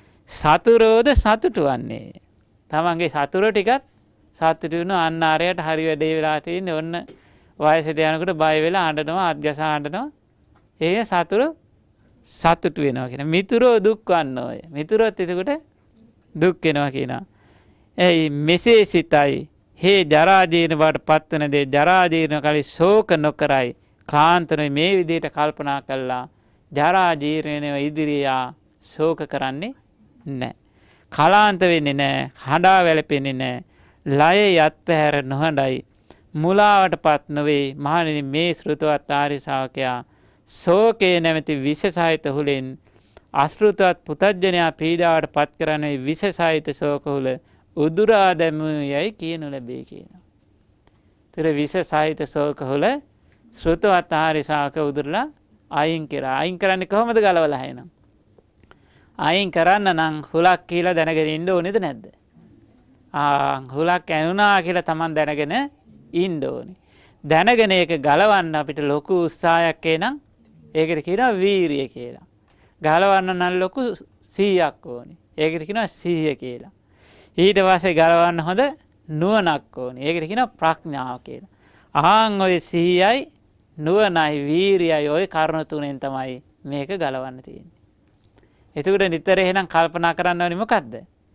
සතුරෝද සතුටු වන්නේ. තමන්ගේ සතුරෝ ටිකත් සතුටු වෙන අන්න ආරයට හරි වැඩේ වෙලා තියෙන්නේ. ඔන්න වයසට යනකොට බය වෙලා අඬනවා, අත්ගස අඬනවා. ඒ සතුරු සතුටු වෙනවා කියන. මිතුරෝ දුක් වන්නෝය. මිතුරොත් එතකොට දුක් වෙනවා කියනවා. එයි මෙසේ සිතයි හේ ජරා ජීර්ණ බවට පත්වන දේ ජරා ජීර්ණ කලි ශෝක නොකරයි. ක්ලාන්තනොයි මේ විදිහට කල්පනා කළා ජරා ජීර්ණව ඉදිරියා ශෝක කරන්නේ නැහැ. කලාන්ත වෙන්නේ නැහැ. හඬා වැළපෙන්නේ නැහැ. ලයේ යත් පැහැර නොහඬයි. මුලාවටපත් නොවේ. මහණෙනි මේ ශ්‍රුතවත් ආර්ය ශාවකයා ශෝකේ නැමැති විෂසහිත හුලෙන් අශෘතවත් පුතඥයා පීඩාවට පත් කරන්නේ විෂසහිත ශෝක හුල උදුරා දැමුයයි කියනු ලැබේ කියනවා. ඒතර විෂසහිත ශෝක හුල ශ්‍රුතවත් ආර්ය ශාවක උදුරලා අයින් කරා. අයින් කරන්නේ කොහොමද ගලවලා හැනම්? අයින් කරන්න නම් හුලක් කියලා දැනගෙන ඉන්න ඕනේද නැද්ද? හුලක් ඇනුනා කියලා Taman දැනගෙන ඉන්න ඕනේ. දැනගෙන ඒක ගලවන්න අපිට ලොකු උත්සාහයක් එනම් ඒකට කියනවා වීරිය කියලා. ගලවන්න නම් ලොකු 100ක් ඕනේ. ඒකට කියනවා සිහිය කියලා. ඊට පස්සේ ගලවන්න හොඳ නුවණක් ඕනේ. ඒකට කියනවා ප්‍රඥාව කියලා. අහං ඔය සිහියයි නුවණයි වීරියයි ඔය කරුණු තුනෙන් තමයි මේක ගලවන්න තියෙන්නේ. එතකොට නිතර එහෙනම් කල්පනා කරන්න ඕනේ මොකද්ද?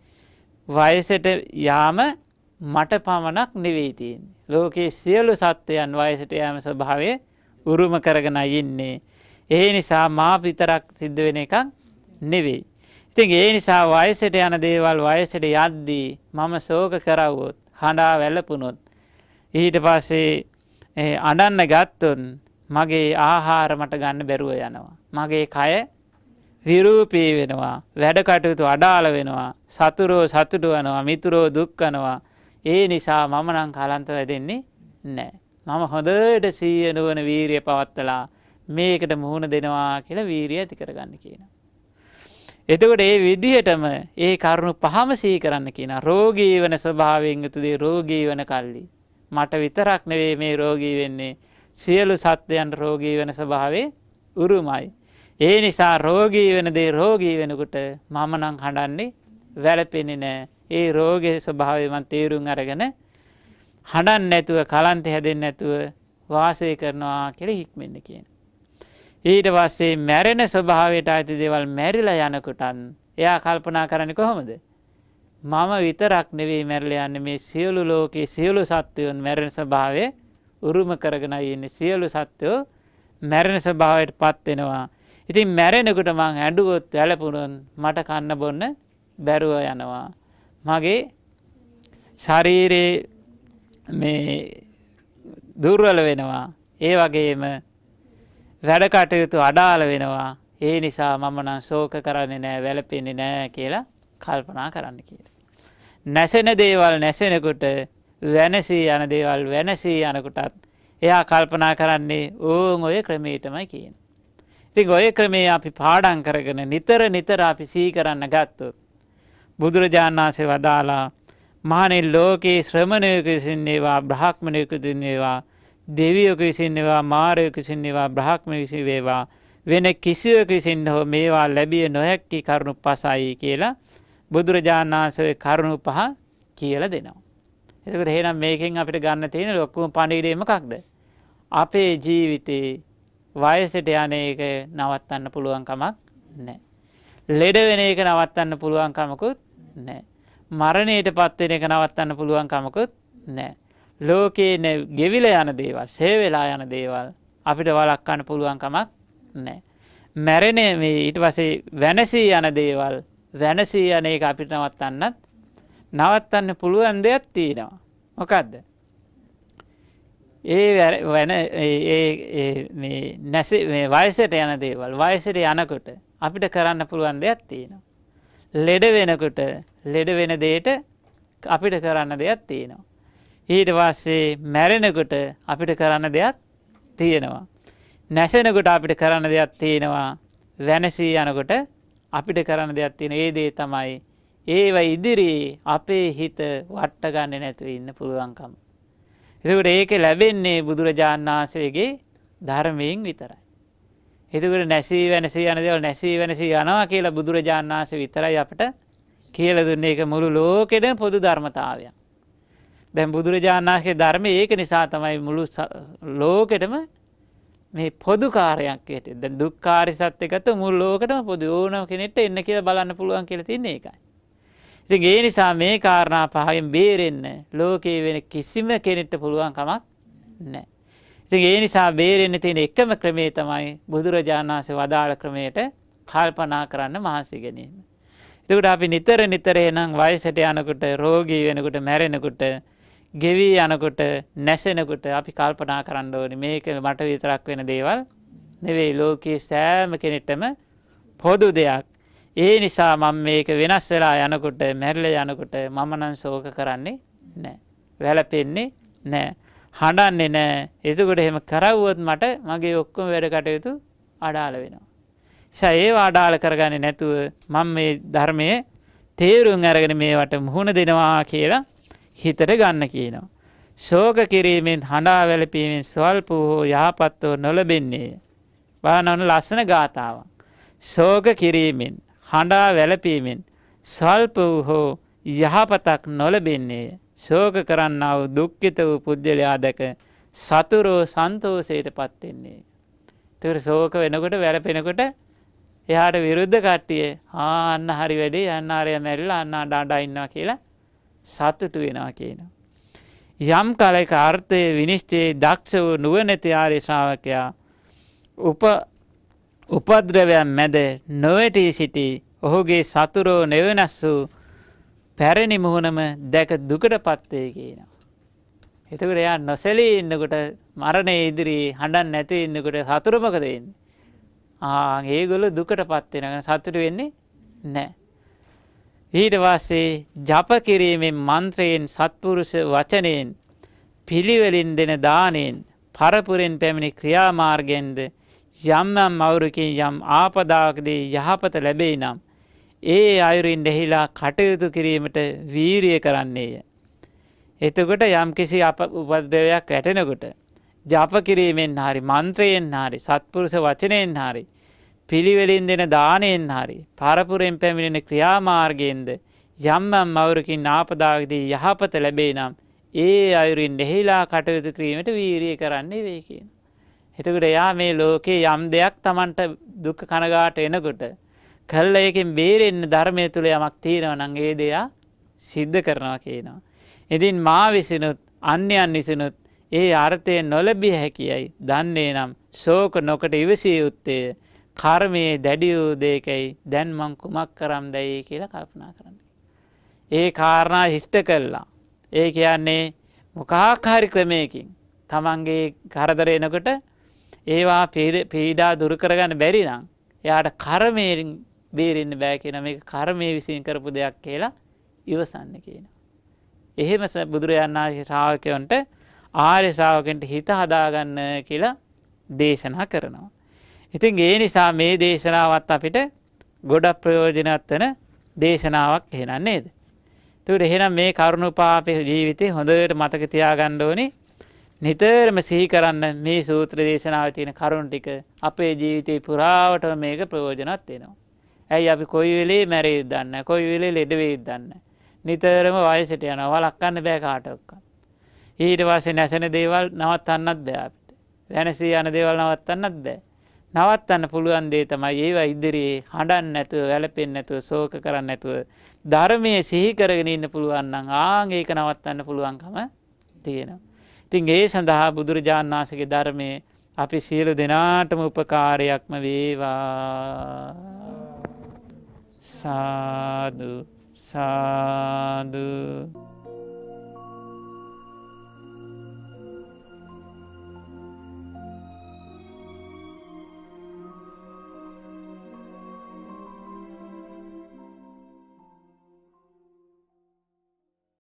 වයසට යාම මට පමණක් නෙවෙයි තියෙන්නේ. ලෝකයේ සියලු සත්වයන් වයසට යාම ස්වභාවය උරුම කරගෙන ඉන්නේ. ඒ නිසා මා විතරක් සිද්ධ වෙන එකක් නෙවෙයි. ඉතින් ඒ නිසා වයසට යන දේවල් වයසට යද්දී මම ශෝක කරවුවොත්, හඬා වැළපුණොත්, ඊට පස්සේ අඬන්න ගත්තොත් මගේ ආහාර මට ගන්න බැරුව යනවා. මගේ කය විරූපී වෙනවා. වැඩ කටයුතු අඩාල වෙනවා. සතුරෝ සතුටු වෙනවා. මිතුරෝ දුක් වෙනවා. ඒ නිසා මම නම් කලන්ත වැදෙන්නේ නැහැ. මම හොඳට සීය නුවණ වීරිය පවත්තලා මේකට මුහුණ දෙනවා කියලා වීරිය ඇති කරගන්න කියනවා. එතකොට මේ විදිහටම ඒ කරුණු පහම සිහි කරන්න කියනවා. රෝගී වෙන ස්වභාවයෙන් යුතු දේ රෝගී වෙන කල්ලි මට විතරක් නෙවෙයි මේ රෝගී වෙන්නේ. සියලු සත්වයන් රෝගී වෙන ස්වභාවයේ උරුමයි. ඒ නිසා රෝගී වෙන දේ රෝගී වෙනකොට මම නම් හඬන්නේ වැළපෙන්නේ නැහැ. ඒ රෝගයේ ස්වභාවය මන් තේරුම් අරගෙන හඬන්නේ නැතුව කලන්ත හැදෙන්නේ නැතුව වාසය කරනවා කියලා හික්මෙන්න කියන. ඊට පස්සේ මැරෙන ස්වභාවයට ආйти දේවල් මැරිලා යනකොටත් එයා කල්පනා කරන්නේ කොහොමද? මම විතරක් නෙවෙයි මැරිලා යන්නේ මේ සියලු ලෝකේ සියලු සත්වයන් මැරෙන ස්වභාවය උරුම කරගෙන ඉන්නේ. සියලු සත්වෝ මැරෙන ස්වභාවයට පත් වෙනවා. ඉතින් මැරෙනකොට මං ඇඬුවොත් වැළපුණොත් මට කන්න බොන්න බැරුව යනවා. මගේ ශරීරේ මේ දුර්වල වෙනවා. ඒ වගේම වැඩ කටයුතු අඩාල වෙනවා. ඒ නිසා මම නම් ශෝක කරන්නේ නැහැ, වැළපෙන්නේ නැහැ කියලා කල්පනා කරන්න කියලා. නැසෙන දේවල් නැසෙනකොට වෙනසී යන දේවල් වෙනසී යනකොටත් එයා කල්පනා කරන්නේ ඕන් ඔය ක්‍රමයටමයි කියන්නේ. ඉතින් ඔය ක්‍රමයේ අපි පාඩම් කරගෙන නිතර අපි සිහි කරන්න ගත්තොත් බුදුරජාණන් වහන්සේ වදාලා මහණෙනි ලෝකේ ශ්‍රමණයෙකු විසින් වේවා බ්‍රහ්මණයෙකු විසින් වේවා දෙවියෙකු විසින් වේවා මාරයෙකු විසින් වේවා බ්‍රහ්මණයෙකු විසින් වේවා වෙන කිසිවෙකු විසින් හෝ මේවා ලැබිය නොහැකි කරුණු පහයි කියලා බුදුරජාණන් වහන්සේ කරුණු පහ කියලා දෙනවා. එතකොට එහෙනම් මේකෙන් අපිට ගන්න තියෙන ලොකුම පණිවිඩය මොකක්ද? අපේ ජීවිතේ වයසට යන එක නවත්තන්න පුළුවන් කමක් නැහැ. ලෙඩ වෙන එක නවත්තන්න පුළුවන් කමකුත් නැහැ. මරණයටපත් වෙන එක නවත්තන්න පුළුවන් කමකුත් නැහැ. ලෝකේ ගෙවිලා යන දේවල්, ෂේ වෙලා යන දේවල් අපිට වළක්වන්න පුළුවන් කමක් නැහැ. මැරෙන මේ ඊට පස්සේ වෙනසී යන දේවල්, වෙනසී යන එක අපිට නවත්තන්න පුළුවන් දෙයක් තියෙනවා. මොකද්ද? මේ වයසට යන දේවල්, වයසට යනකොට අපිට කරන්න පුළුවන් දෙයක් තියෙනවා. ලෙඩ වෙනකොට ලෙඩ වෙන දෙයට අපිට කරන්න දෙයක් තියෙනවා. ඊට පස්සේ මැරෙනකොට අපිට කරන්න දෙයක් තියෙනවා. නැසෙනකොට අපිට කරන්න දෙයක් තියෙනවා. වෙනසී යනකොට අපිට කරන්න දෙයක් තියෙන. ඒ දේ තමයි ඒව ඉදිරියේ අපේ හිත වට ගන්න නැතුව ඉන්න පුළුවන්කම. එතකොට ඒක ලැබෙන්නේ බුදුරජාණන් වහන්සේගේ ධර්මයෙන් විතරයි. එතකොට නැසී වෙනසී යන දේවල් නැසී වෙනසී යනවා කියලා බුදුරජාණන් වහන්සේ විතරයි අපිට කියලා දුන්නේ. ඒක මුළු ලෝකෙටම පොදු ධර්මතාවයක්. දැන් බුදුරජාණන් වහන්සේගේ ධර්මයේ ඒක නිසා තමයි මුළු ලෝකෙටම මේ පොදු කාර්යයක් හැටියට. දැන් දුක්ඛාරය සත්‍ය ගත්ත මුළු ලෝකෙටම පොදු ඕනම කෙනෙක්ට එන්න කියලා බලන්න පුළුවන් කියලා තියන්නේ ඒකයි. ඉතින් ඒ නිසා මේ කාරණා පහෙන් බේරෙන්න ලෝකේ වෙන කිසිම කෙනෙක්ට පුළුවන් කමක් නැහැ. ඉතින් ඒ නිසා බේරෙන්න තියෙන එකම ක්‍රමය තමයි බුදුරජාණන් වහන්සේ වදාළ ක්‍රමයට කල්පනා කරන්න මහන්සි ගැනීම. එතකොට අපි නිතර එනම් වයසට යනකොට, රෝගී වෙනකොට, මැරෙනකොට, ගෙවි යනකොට, නැසෙනකොට අපි කල්පනා කරන්න ඕනේ මේක මට විතරක් වෙන දේවල් නෙවෙයි, ලෝකයේ සෑම කෙනෙක්ටම පොදු දෙයක්. ඒ නිසා මම මේක වෙනස් වෙලා යනකොට, මැරිලා යනකොට මම නම් ශෝක කරන්නේ නැහැ. වැළපෙන්නේ නැහැ. හඬන්නේ නැහැ. එතකොට එහෙම කරවුවොත් මට මගේ ඔක්කොම වැඩ කටයුතු අඩාල වෙනවා. ඒව අඩාල කරගන්නේ නැතුව මම මේ ධර්මයේ තේරුම් අරගෙන මේවට මුහුණ දෙනවා කියලා හිතට ගන්න කියනවා. ශෝක කිරීමෙන්, හඬා වැළපීමෙන් ස්වල්ප හෝ යහපත් හෝ නොලබෙන්නේ. බලන්න ලස්සන ගාථාවක්. ශෝක කිරීමෙන්, හඬා වැළපීමෙන් ස්වල්ප හෝ යහපතක් නොලබෙන්නේ. ශෝක කරන්නා වූ දුක්ඛිත වූ පුජ්‍යලයා දැක සතුරෝ සන්තෝෂයටපත් වෙන්නේ. ඒතර ශෝක වෙනකොට, වැළපෙනකොට එයාට විරුද්ධ කට්ටිය අන්න හරි වැඩේ, අන්න ආරය මැරිලා අන්න අඬා ඉන්නවා කියලා සතුටු වෙනවා කියනවා. යම් කලයක අර්ථයේ විනිශ්චයේ දක්ෂ වූ නුවණැති ආර්ය ශ්‍රාවකයා උපද්‍රවයන් මැද නොවැටී සිටි ඔහුගේ සතුරෝ නෙවෙනස් වූ පැරණි මුහුණම දැක දුකටපත් වේ කියනවා. එතකොට එයා නොසැලී ඉන්නකොට, මරණය ඉදිරියේ හඬන්නේ නැතුව ඉන්නකොට සතුරු මොකද වෙන්නේ? ඒගොල්ලෝ දුකටපත් වෙනවා. සතුටු වෙන්නේ නැහැ. ඊට පස්සේ ජප කිරීමෙන්, මන්ත්‍රයෙන්, සත්පුරුෂ වචනයෙන්, පිළිවෙලින් දෙන දාණයෙන්, පරපුරෙන් පැමිණි ක්‍රියාමාර්ගයෙන්ද යම් අවුරකින් යම් ආපදාකදී යහපත ලැබෙයි නම් ඒ අයුරින් දෙහිලා කටයුතු කිරීමට වීරිය කරන්නේය. එතකොට යම් කිසි උපද්‍රවයක් වැටෙනකොට ජප කිරීමෙන් හරි, මන්ත්‍රයෙන් හරි, සත්පුරුෂ වචනයෙන් හරි, පිළිවෙලින් දෙන දාණයෙන් හරි, පරපුරෙන් පැමිණෙන ක්‍රියාමාර්ගයෙන්ද යම් අවුරකින් ආපදාකදී යහපත ලැබෙයි නම් ඒ අයුරින් දෙහිලා කටයුතු කිරීමට වීරිය කරන්නේ වේ කියන. එතකොට යා මේ ලෝකේ යම් දෙයක් Tamanට දුක් කනගාට එනකොට කල්ලා එකෙන් බේරෙන්න ධර්මයේ තුල යමක් තියෙනවා නම් ඒ දේ සිද්ධ කරනවා කියනවා. ඉතින් මා විසිනුත් අන්‍යයන් විසිනුත් ඒ අර්ථය නොලැබිය හැකියයි දන්නේ නම් ශෝක නොකොට ඉවසිය යුත්තේ කර්මයේ දැඩි වූ දෙයකයි දැන් මං කුමක් කරම්දයි කියලා කල්පනා කරන්න. ඒ කාරණා හිෂ්ට කළා. ඒ කියන්නේ මොකක් හරි ක්‍රමයකින් තමන්ගේ කරදර එනකොට ඒවා පීඩා දුරු කරගන්න බැරි නම් එයාට කර්මයෙන් බේරෙන්න බෑ කියන මේක කර්මයේ විසින් කරපු දෙයක් කියලා ඉවසන්න කියනවා. එහෙම බුදුරජාණන් වහන්සේ ශ්‍රාවකයන්ට, ආර්ය ශ්‍රාවකයන්ට හිත හදාගන්න කියලා දේශනා කරනවා. ඉතින් ඒ නිසා මේ දේශනාවත් අපිට ගොඩක් ප්‍රයෝජනවත් වෙන දේශනාවක් එහෙනම් නේද? ඒකට එහෙනම් මේ කරුණෝපාපේ ජීවිතේ හොඳට මතක තියාගන්න ඕනේ. නිතරම සිහි කරන්න මේ සූත්‍ර දේශනාවේ තියෙන කරුණ ටික අපේ ජීවිතේ පුරාවටම මේක ප්‍රයෝජනවත් වෙනවා. ඇයි අපි කොයි වෙලේ මැරෙයිද දන්නේ නැහැ. කොයි වෙලේ ලෙඩ වෙයිද දන්නේ නැහැ. නිතරම වයසට යනවා. වළක්වන්න බෑ කාටවත්. ඊට පස්සේ නැසෙන දේවල් නවත්තන්නත් බෑ අපිට. වෙනසී යන දේවල් නවත්තන්නත් බෑ. නවත්තන්න පුළුවන් දේ තමයි ඒවා ඉදිරියේ හඬන්න නැතුව, වැළපෙන්න නැතුව, ශෝක කරන්න නැතුව ධර්මයේ සිහි කරගෙන ඉන්න පුළුවන් නම් ඒක නවත්තන්න පුළුවන්කම තියෙනවා. ඉතින් ඒ සඳහා බුදුරජාණන් වහන්සේගේ ධර්මයේ අපි සියලු දෙනාටම උපකාරයක්ම වේවා. සාදු සාදු